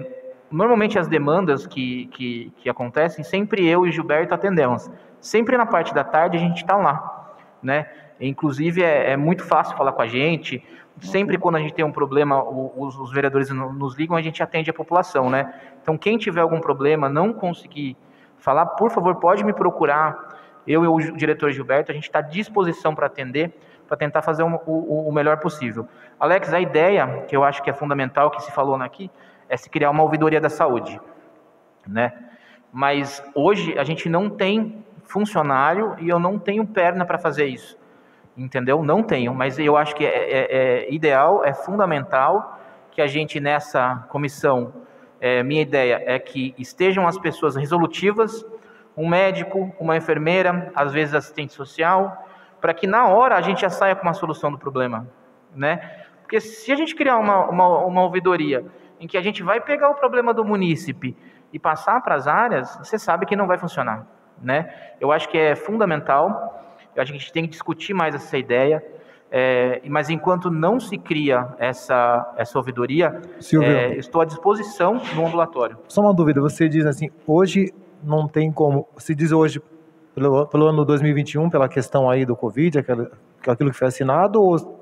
normalmente as demandas que, que, que acontecem, sempre eu e Gilberto atendemos. Sempre na parte da tarde a gente está lá, né? Inclusive é, é muito fácil falar com a gente. Sempre quando a gente tem um problema, os, os vereadores nos ligam, a gente atende a população, né? Então quem tiver algum problema, não conseguir falar, por favor, pode me procurar. Eu e o diretor Gilberto, a gente está à disposição para atender, para tentar fazer o, o, o melhor possível. Alex, a ideia, que eu acho que é fundamental, que se falou aqui, é se criar uma ouvidoria da saúde, né? Mas hoje a gente não tem funcionário e eu não tenho perna para fazer isso, entendeu? Não tenho, mas eu acho que é, é, é ideal, é fundamental que a gente nessa comissão, é, minha ideia é que estejam as pessoas resolutivas, um médico, uma enfermeira, às vezes assistente social, para que na hora a gente já saia com uma solução do problema, né? Porque se a gente criar uma, uma, uma ouvidoria em que a gente vai pegar o problema do munícipe e passar para as áreas, você sabe que não vai funcionar, né? Eu acho que é fundamental, eu acho que a gente tem que discutir mais essa ideia, é, mas enquanto não se cria essa, essa ouvidoria, é, estou à disposição no ambulatório. Só uma dúvida, você diz assim, hoje não tem como, se diz hoje, pelo, pelo ano dois mil e vinte e um, pela questão aí do Covid, aquilo, aquilo que foi assinado, ou...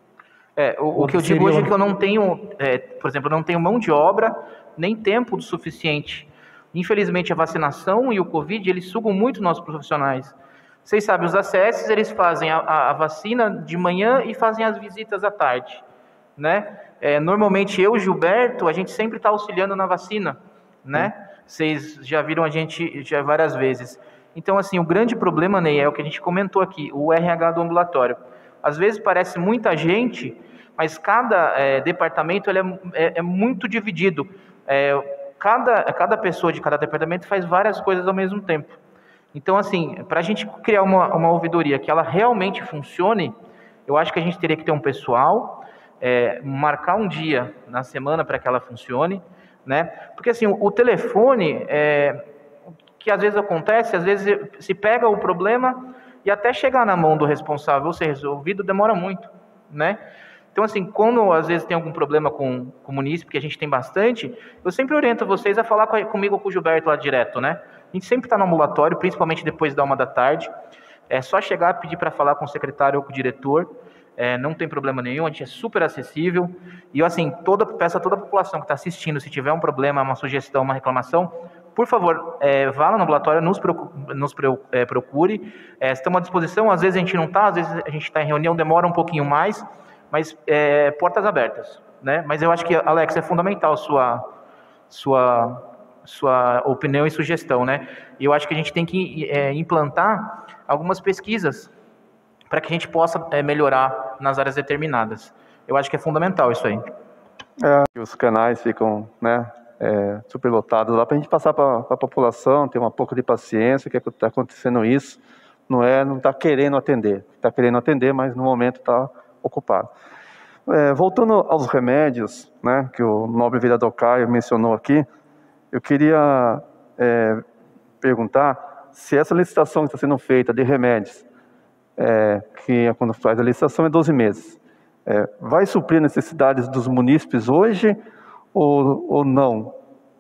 É, o, o que eu digo hoje é que eu não tenho, é, por exemplo, eu não tenho mão de obra, nem tempo suficiente. Infelizmente, a vacinação e o Covid, eles sugam muito nossos profissionais. Vocês sabem, os A C S, eles fazem a, a, a vacina de manhã e fazem as visitas à tarde, né? É, normalmente, eu e Gilberto, a gente sempre está auxiliando na vacina, né? Vocês já viram a gente já várias vezes. Então, assim, o grande problema, Ney, é o que a gente comentou aqui, o R H do ambulatório. Às vezes parece muita gente, mas cada é, departamento ele é, é, é muito dividido. É, cada, cada pessoa de cada departamento faz várias coisas ao mesmo tempo. Então, assim, para a gente criar uma, uma ouvidoria que ela realmente funcione, eu acho que a gente teria que ter um pessoal, é, marcar um dia na semana para que ela funcione, né? Porque, assim, o, o telefone, é, que às vezes acontece, às vezes se pega o problema e até chegar na mão do responsável ser resolvido demora muito, né? Então, assim, quando às vezes tem algum problema com, com o munícipe, que a gente tem bastante, eu sempre oriento vocês a falar com, comigo ou com o Gilberto lá direto, né? A gente sempre está no ambulatório, principalmente depois da uma da tarde. É só chegar, pedir para falar com o secretário ou com o diretor, é, não tem problema nenhum, a gente é super acessível. E, assim, toda, peço a toda a população que está assistindo, se tiver um problema, uma sugestão, uma reclamação, por favor, é, vá lá no ambulatório, nos, procure, nos é, procure. É, estamos à disposição, às vezes a gente não está, às vezes a gente está em reunião, demora um pouquinho mais, mas é, portas abertas, né? Mas eu acho que, Alex, é fundamental sua, sua, sua opinião e sugestão, né? E eu acho que a gente tem que é, implantar algumas pesquisas para que a gente possa é, melhorar nas áreas determinadas. Eu acho que é fundamental isso aí. É, os canais ficam, né, é, superlotados lá, para a gente passar para a população, ter um pouco de paciência, que está acontecendo isso, não é, não está querendo atender, está querendo atender, mas no momento está ocupado. É, voltando aos remédios, né, que o nobre vereador Caio mencionou aqui, eu queria é, perguntar se essa licitação que está sendo feita de remédios, é, que quando faz a licitação é doze meses, é, vai suprir necessidades dos munícipes hoje ou, ou não?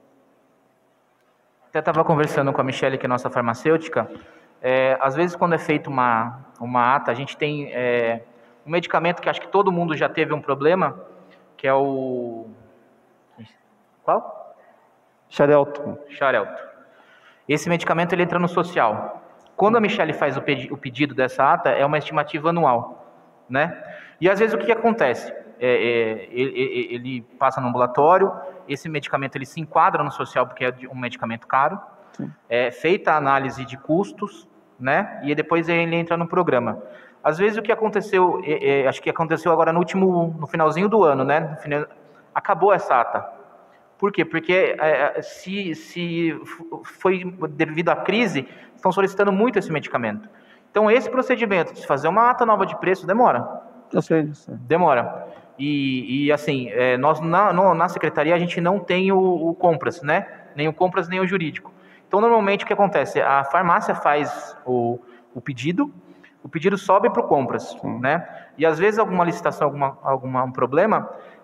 Até estava conversando com a Michele, que é nossa farmacêutica, é, às vezes quando é feita uma, uma ata, a gente tem é, um medicamento que acho que todo mundo já teve um problema, que é o... Qual? Xarelto. Xarelto. Esse medicamento ele entra no social. Quando a Michele faz o, pedi o pedido dessa ata, é uma estimativa anual, né? E às vezes o que, que acontece? É, é, ele, ele passa no ambulatório, esse medicamento ele se enquadra no social porque é um medicamento caro, sim, é feita a análise de custos, né? E depois ele entra no programa. Às vezes o que aconteceu, é, é, acho que aconteceu agora no último, no finalzinho do ano, né? No final, acabou essa ata. Por quê? Porque é, se, se foi devido à crise, estão solicitando muito esse medicamento. Então, esse procedimento de fazer uma ata nova de preço demora. Eu sei disso. Demora. E, e assim, é, nós na, no, na secretaria a gente não tem o, o compras, né? Nem o compras, nem o jurídico. Então, normalmente, o que acontece? A farmácia faz o, o pedido, o pedido sobe para o compras, hum. né? E às vezes alguma licitação, alguma, algum problema,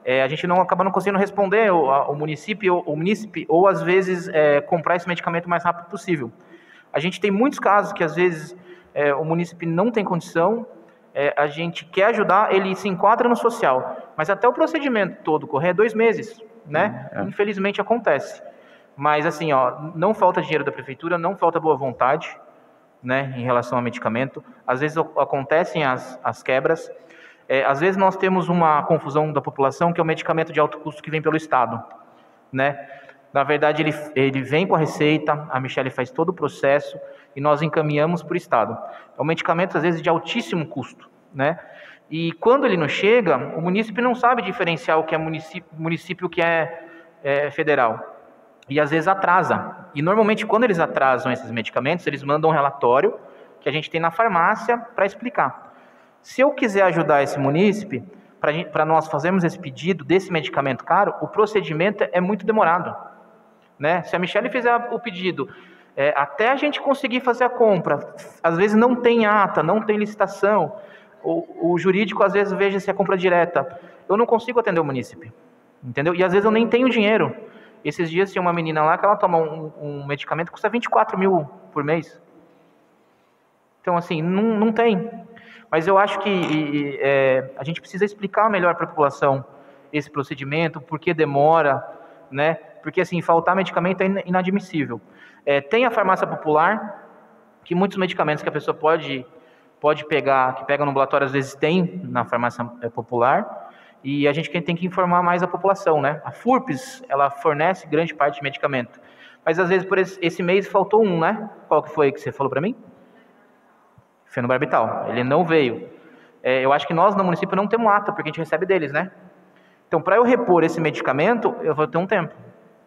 é, a gente não acaba não conseguindo responder o, a, o município, o munícipe, ou às vezes é, comprar esse medicamento o mais rápido possível. A gente tem muitos casos que às vezes é, o munícipe não tem condição, é, a gente quer ajudar, ele se enquadra no social, mas até o procedimento todo correr é dois meses, né? É. Infelizmente acontece. Mas assim, ó, não falta dinheiro da prefeitura, não falta boa vontade, né, em relação ao medicamento. Às vezes acontecem as, as quebras. É, às vezes nós temos uma confusão da população, que é o medicamento de alto custo que vem pelo Estado, né? Na verdade, ele, ele vem com a receita, a Michele faz todo o processo e nós encaminhamos para o Estado. É um medicamento, às vezes, de altíssimo custo, né? E quando ele não chega, o município não sabe diferenciar o que é município, município que é, é federal. E às vezes atrasa. E normalmente quando eles atrasam esses medicamentos, eles mandam um relatório que a gente tem na farmácia para explicar. Se eu quiser ajudar esse munícipe, para nós fazermos esse pedido desse medicamento caro, o procedimento é muito demorado, né? Se a Michele fizer o pedido, é, até a gente conseguir fazer a compra, às vezes não tem ata, não tem licitação, o, o jurídico às vezes veja se é compra direta. Eu não consigo atender o munícipe, entendeu? E às vezes eu nem tenho dinheiro. Esses dias tinha uma menina lá que ela toma um, um medicamento que custa vinte e quatro mil por mês. Então, assim, não, não tem. Mas eu acho que e, é, a gente precisa explicar melhor para a população esse procedimento, por que demora, né? Porque, assim, faltar medicamento é inadmissível. É, tem a farmácia popular, que muitos medicamentos que a pessoa pode, pode pegar, que pega no ambulatório, às vezes tem na farmácia popular. E a gente tem que informar mais a população, né? A FURPS, ela fornece grande parte de medicamento. Mas, às vezes, por esse, esse mês faltou um, né? Qual que foi que você falou para mim? Fenobarbital. Ele não veio. É, eu acho que nós, no município, não temos ata, porque a gente recebe deles, né? Então, para eu repor esse medicamento, eu vou ter um tempo.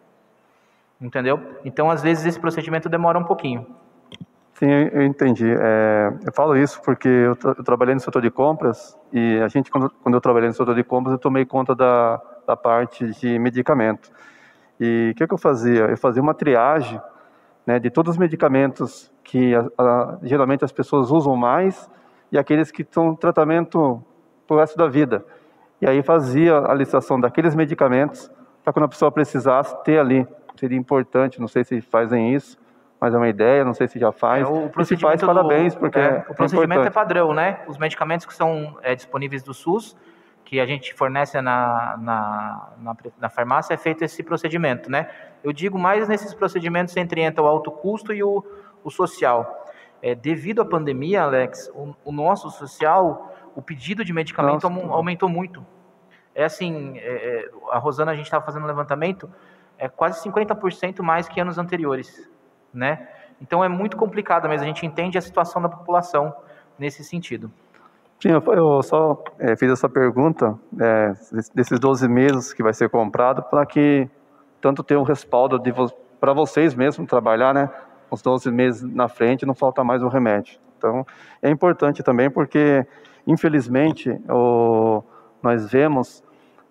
Entendeu? Então, às vezes, esse procedimento demora um pouquinho. Sim, eu entendi. É, eu falo isso porque eu, tra eu trabalhei no setor de compras e a gente, quando, quando eu trabalhei no setor de compras, eu tomei conta da, da parte de medicamento. E o que, que eu fazia? Eu fazia uma triagem, né, de todos os medicamentos que a, a, geralmente as pessoas usam mais e aqueles que estão em tratamento para o resto da vida. E aí fazia a licitação daqueles medicamentos para quando a pessoa precisasse ter ali. Seria importante, não sei se fazem isso, mas é uma ideia, não sei se já faz. É, o se faz, parabéns, porque é, é, o procedimento é, é padrão, né? Os medicamentos que são é, disponíveis do SUS, que a gente fornece na, na, na, na farmácia, é feito esse procedimento, né? Eu digo mais nesses procedimentos entre entra o alto custo e o, o social. É, devido à pandemia, Alex, o, o nosso social, o pedido de medicamento Nossa, aumentou muito. É assim, é, a Rosana, a gente estava fazendo um levantamento, é quase cinquenta por cento mais que anos anteriores. Né? Então é muito complicado, mas a gente entende a situação da população nesse sentido. Sim, eu, eu só é, fiz essa pergunta é, desses doze meses que vai ser comprado para que tanto tenha um respaldo de vo para vocês mesmos trabalhar, né? Os doze meses na frente não falta mais um remédio. Então é importante também porque infelizmente o, nós vemos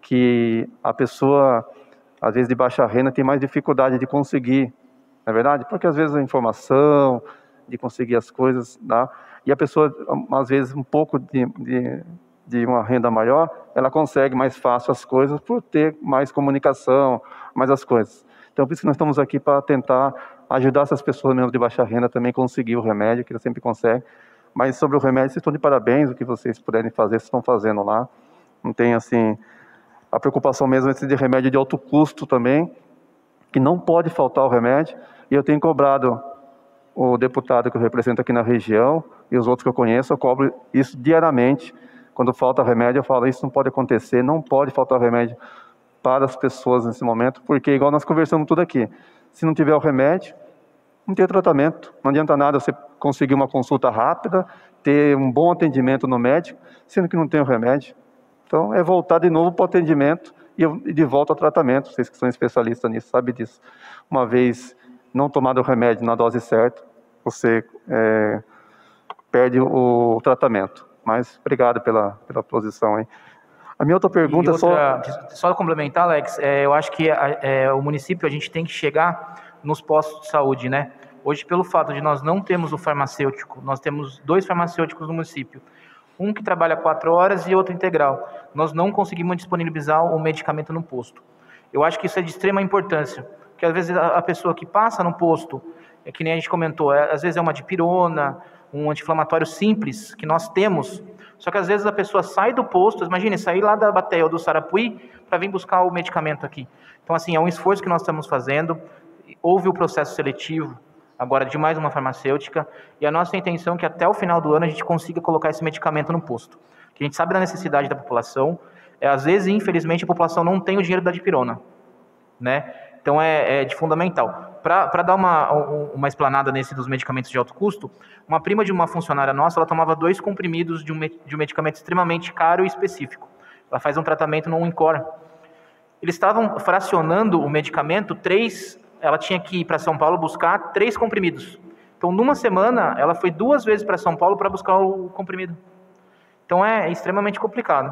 que a pessoa às vezes de baixa renda tem mais dificuldade de conseguir. Não é verdade? Porque às vezes a informação, de conseguir as coisas, tá? E a pessoa, às vezes, um pouco de, de, de uma renda maior, ela consegue mais fácil as coisas por ter mais comunicação, mais as coisas. Então, por isso que nós estamos aqui para tentar ajudar essas pessoas mesmo de baixa renda também a conseguir o remédio, que eles sempre conseguem. Mas sobre o remédio, vocês estão de parabéns, o que vocês puderem fazer, vocês estão fazendo lá. Não tem, assim, a preocupação mesmo de remédio de alto custo também, que não pode faltar o remédio. E eu tenho cobrado o deputado que eu represento aqui na região e os outros que eu conheço, eu cobro isso diariamente. Quando falta remédio, eu falo, isso não pode acontecer, não pode faltar remédio para as pessoas nesse momento, porque igual nós conversamos tudo aqui, se não tiver o remédio, não tem tratamento. Não adianta nada você conseguir uma consulta rápida, ter um bom atendimento no médico, sendo que não tem o remédio. Então, é voltar de novo para o atendimento e de volta ao tratamento. Vocês que são especialistas nisso, sabem disso. Uma vez não tomado o remédio na dose certa, você é, perde o tratamento. Mas obrigado pela, pela posição aí. A minha outra pergunta outra, é só... Só complementar, Alex, é, eu acho que é, o município, a gente tem que chegar nos postos de saúde, né? Hoje, pelo fato de nós não termos o farmacêutico, nós temos dois farmacêuticos no município. Um que trabalha quatro horas e outro integral. Nós não conseguimos disponibilizar o medicamento no posto. Eu acho que isso é de extrema importância, porque às vezes a pessoa que passa no posto, é que nem a gente comentou, é, às vezes é uma dipirona, um anti-inflamatório simples que nós temos, só que às vezes a pessoa sai do posto, imagine, sair lá da Bateia ou do Sarapuí para vir buscar o medicamento aqui. Então, assim, é um esforço que nós estamos fazendo, houve o processo seletivo, agora de mais uma farmacêutica, e a nossa intenção é que até o final do ano a gente consiga colocar esse medicamento no posto. Que a gente sabe da necessidade da população, é, às vezes, infelizmente, a população não tem o dinheiro da dipirona, né? Então é, é de fundamental. Para dar uma, uma explanada nesse dos medicamentos de alto custo, uma prima de uma funcionária nossa, ela tomava dois comprimidos de um, de um medicamento extremamente caro e específico. Ela faz um tratamento no Incor. Eles estavam fracionando o medicamento, três, ela tinha que ir para São Paulo buscar três comprimidos. Então, numa semana, ela foi duas vezes para São Paulo para buscar o comprimido. Então, é extremamente complicado.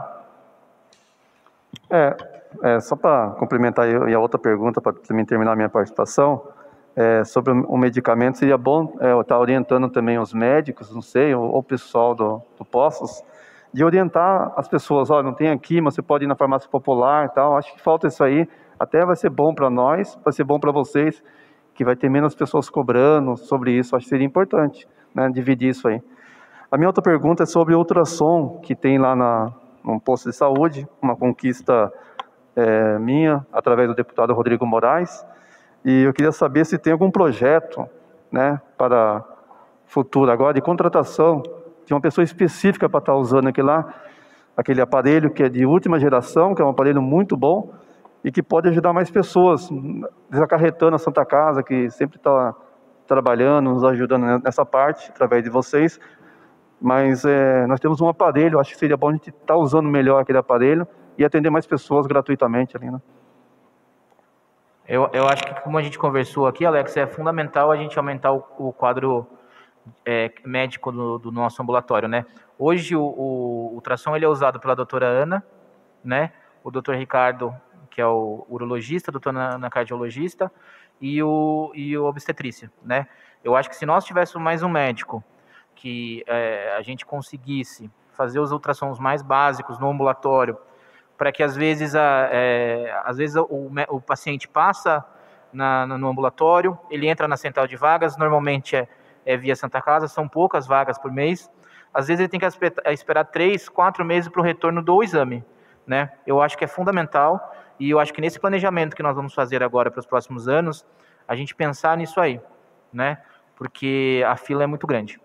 É, é só para complementar e a outra pergunta, para também terminar a minha participação, é, sobre o medicamento, seria bom é, estar orientando também os médicos, não sei, ou o pessoal do, do Postos, de orientar as pessoas, olha, não tem aqui, mas você pode ir na farmácia popular e tal. Acho que falta isso aí, até vai ser bom para nós, vai ser bom para vocês, que vai ter menos pessoas cobrando sobre isso. Acho que seria importante, né, dividir isso aí. A minha outra pergunta é sobre o ultrassom que tem lá na, no posto de saúde, uma conquista é, minha, através do deputado Rodrigo Moraes, e eu queria saber se tem algum projeto, né, para futuro agora, de contratação de uma pessoa específica para estar usando aquele lá, aquele aparelho que é de última geração, que é um aparelho muito bom, e que pode ajudar mais pessoas, desacarretando a Santa Casa, que sempre está trabalhando, nos ajudando nessa parte, através de vocês. Mas é, nós temos um aparelho, acho que seria bom a gente estar usando melhor aquele aparelho e atender mais pessoas gratuitamente ali, né? Eu, eu acho que, como a gente conversou aqui, Alex, é fundamental a gente aumentar o, o quadro é, médico do, do nosso ambulatório, né? Hoje o, o ultrassom ele é usado pela doutora Ana, né? O doutor Ricardo, que é o urologista, a doutora Ana cardiologista e o, e o obstetrícia, né? Eu acho que se nós tivéssemos mais um médico que é, a gente conseguisse fazer os ultrassons mais básicos no ambulatório, para que às vezes, a, é, às vezes o, o paciente passa na, no ambulatório, ele entra na central de vagas, normalmente é, é via Santa Casa, são poucas vagas por mês, às vezes ele tem que esperar três, quatro meses para o retorno do exame, né? Eu acho que é fundamental, e eu acho que nesse planejamento que nós vamos fazer agora para os próximos anos, a gente pensar nisso aí, né? Porque a fila é muito grande.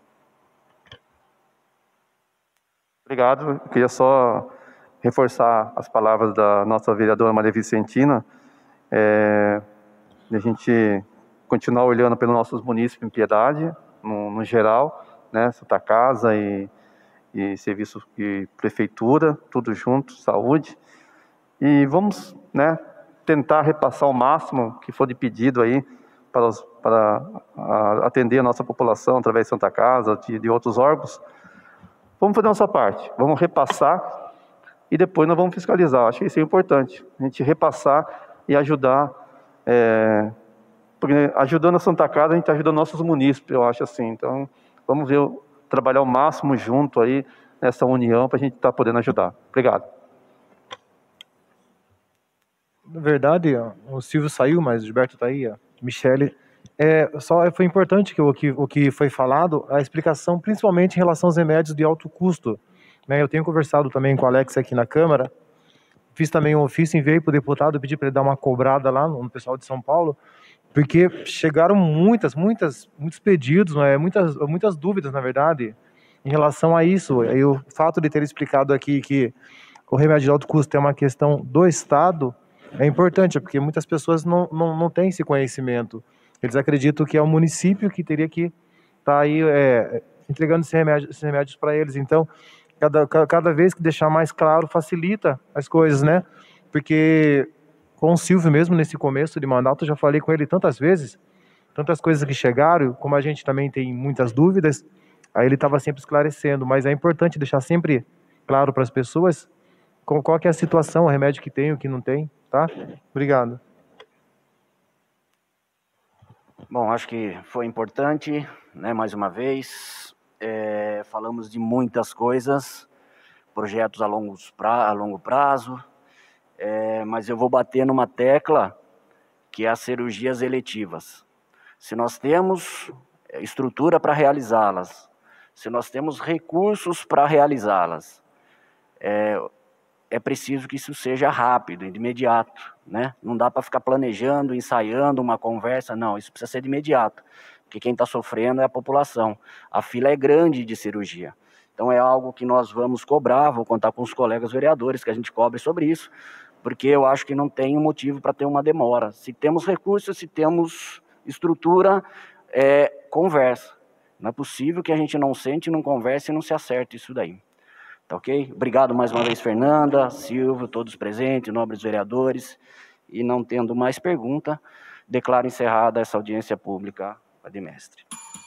Obrigado. Eu queria só reforçar as palavras da nossa vereadora Maria Vicentina, é, de a gente continuar olhando pelos nossos munícipes em Piedade, no, no geral, né, Santa Casa e, e serviço e prefeitura, tudo junto, saúde, e vamos, né, tentar repassar o máximo que for de pedido aí para, os, para a, atender a nossa população através de Santa Casa, de, de outros órgãos. Vamos fazer a nossa parte, vamos repassar e depois nós vamos fiscalizar. Acho que isso é importante, a gente repassar e ajudar, é, porque ajudando a Santa Casa, a gente está ajudando nossos munícipes, eu acho assim. Então, vamos ver, trabalhar o máximo junto aí, nessa união, para a gente estar tá podendo ajudar. Obrigado. Na verdade, o Silvio saiu, mas o Gilberto está aí, a Michele. É, só foi importante que o, que o que foi falado, a explicação, principalmente em relação aos remédios de alto custo. Né, eu tenho conversado também com o Alex aqui na Câmara, fiz também um ofício, enviei para o deputado, pedi para ele dar uma cobrada lá no, no pessoal de São Paulo, porque chegaram muitas, muitas, muitos pedidos, né, muitas, muitas dúvidas, na verdade, em relação a isso. E o fato de ter explicado aqui que o remédio de alto custo é uma questão do Estado é importante, porque muitas pessoas não, não, não têm esse conhecimento. Eles acreditam que é o município que teria que estar tá aí é, entregando esses remédios, esses remédios para eles. Então, cada, cada vez que deixar mais claro, facilita as coisas, né? Porque com o Silvio mesmo, nesse começo de mandato, eu já falei com ele tantas vezes, tantas coisas que chegaram, como a gente também tem muitas dúvidas, aí ele estava sempre esclarecendo, mas é importante deixar sempre claro para as pessoas qual, qual que é a situação, o remédio que tem, o que não tem, tá? Obrigado. Bom, acho que foi importante, né, mais uma vez. é, falamos de muitas coisas, projetos a longo, pra, a longo prazo, é, mas eu vou bater numa tecla que é as cirurgias eletivas. Se nós temos estrutura para realizá-las, se nós temos recursos para realizá-las, é, é preciso que isso seja rápido, de imediato, né? Não dá para ficar planejando, ensaiando uma conversa, não, isso precisa ser de imediato, porque quem está sofrendo é a população. A fila é grande de cirurgia. Então é algo que nós vamos cobrar, vou contar com os colegas vereadores que a gente cobre sobre isso, porque eu acho que não tem motivo para ter uma demora. Se temos recursos, se temos estrutura, é, conversa. Não é possível que a gente não sente, não converse e não se acerte isso daí. Tá ok? Obrigado mais uma vez, Fernanda, Silvio, todos presentes, nobres vereadores. E não tendo mais pergunta, declaro encerrada essa audiência pública, Padre Mestre.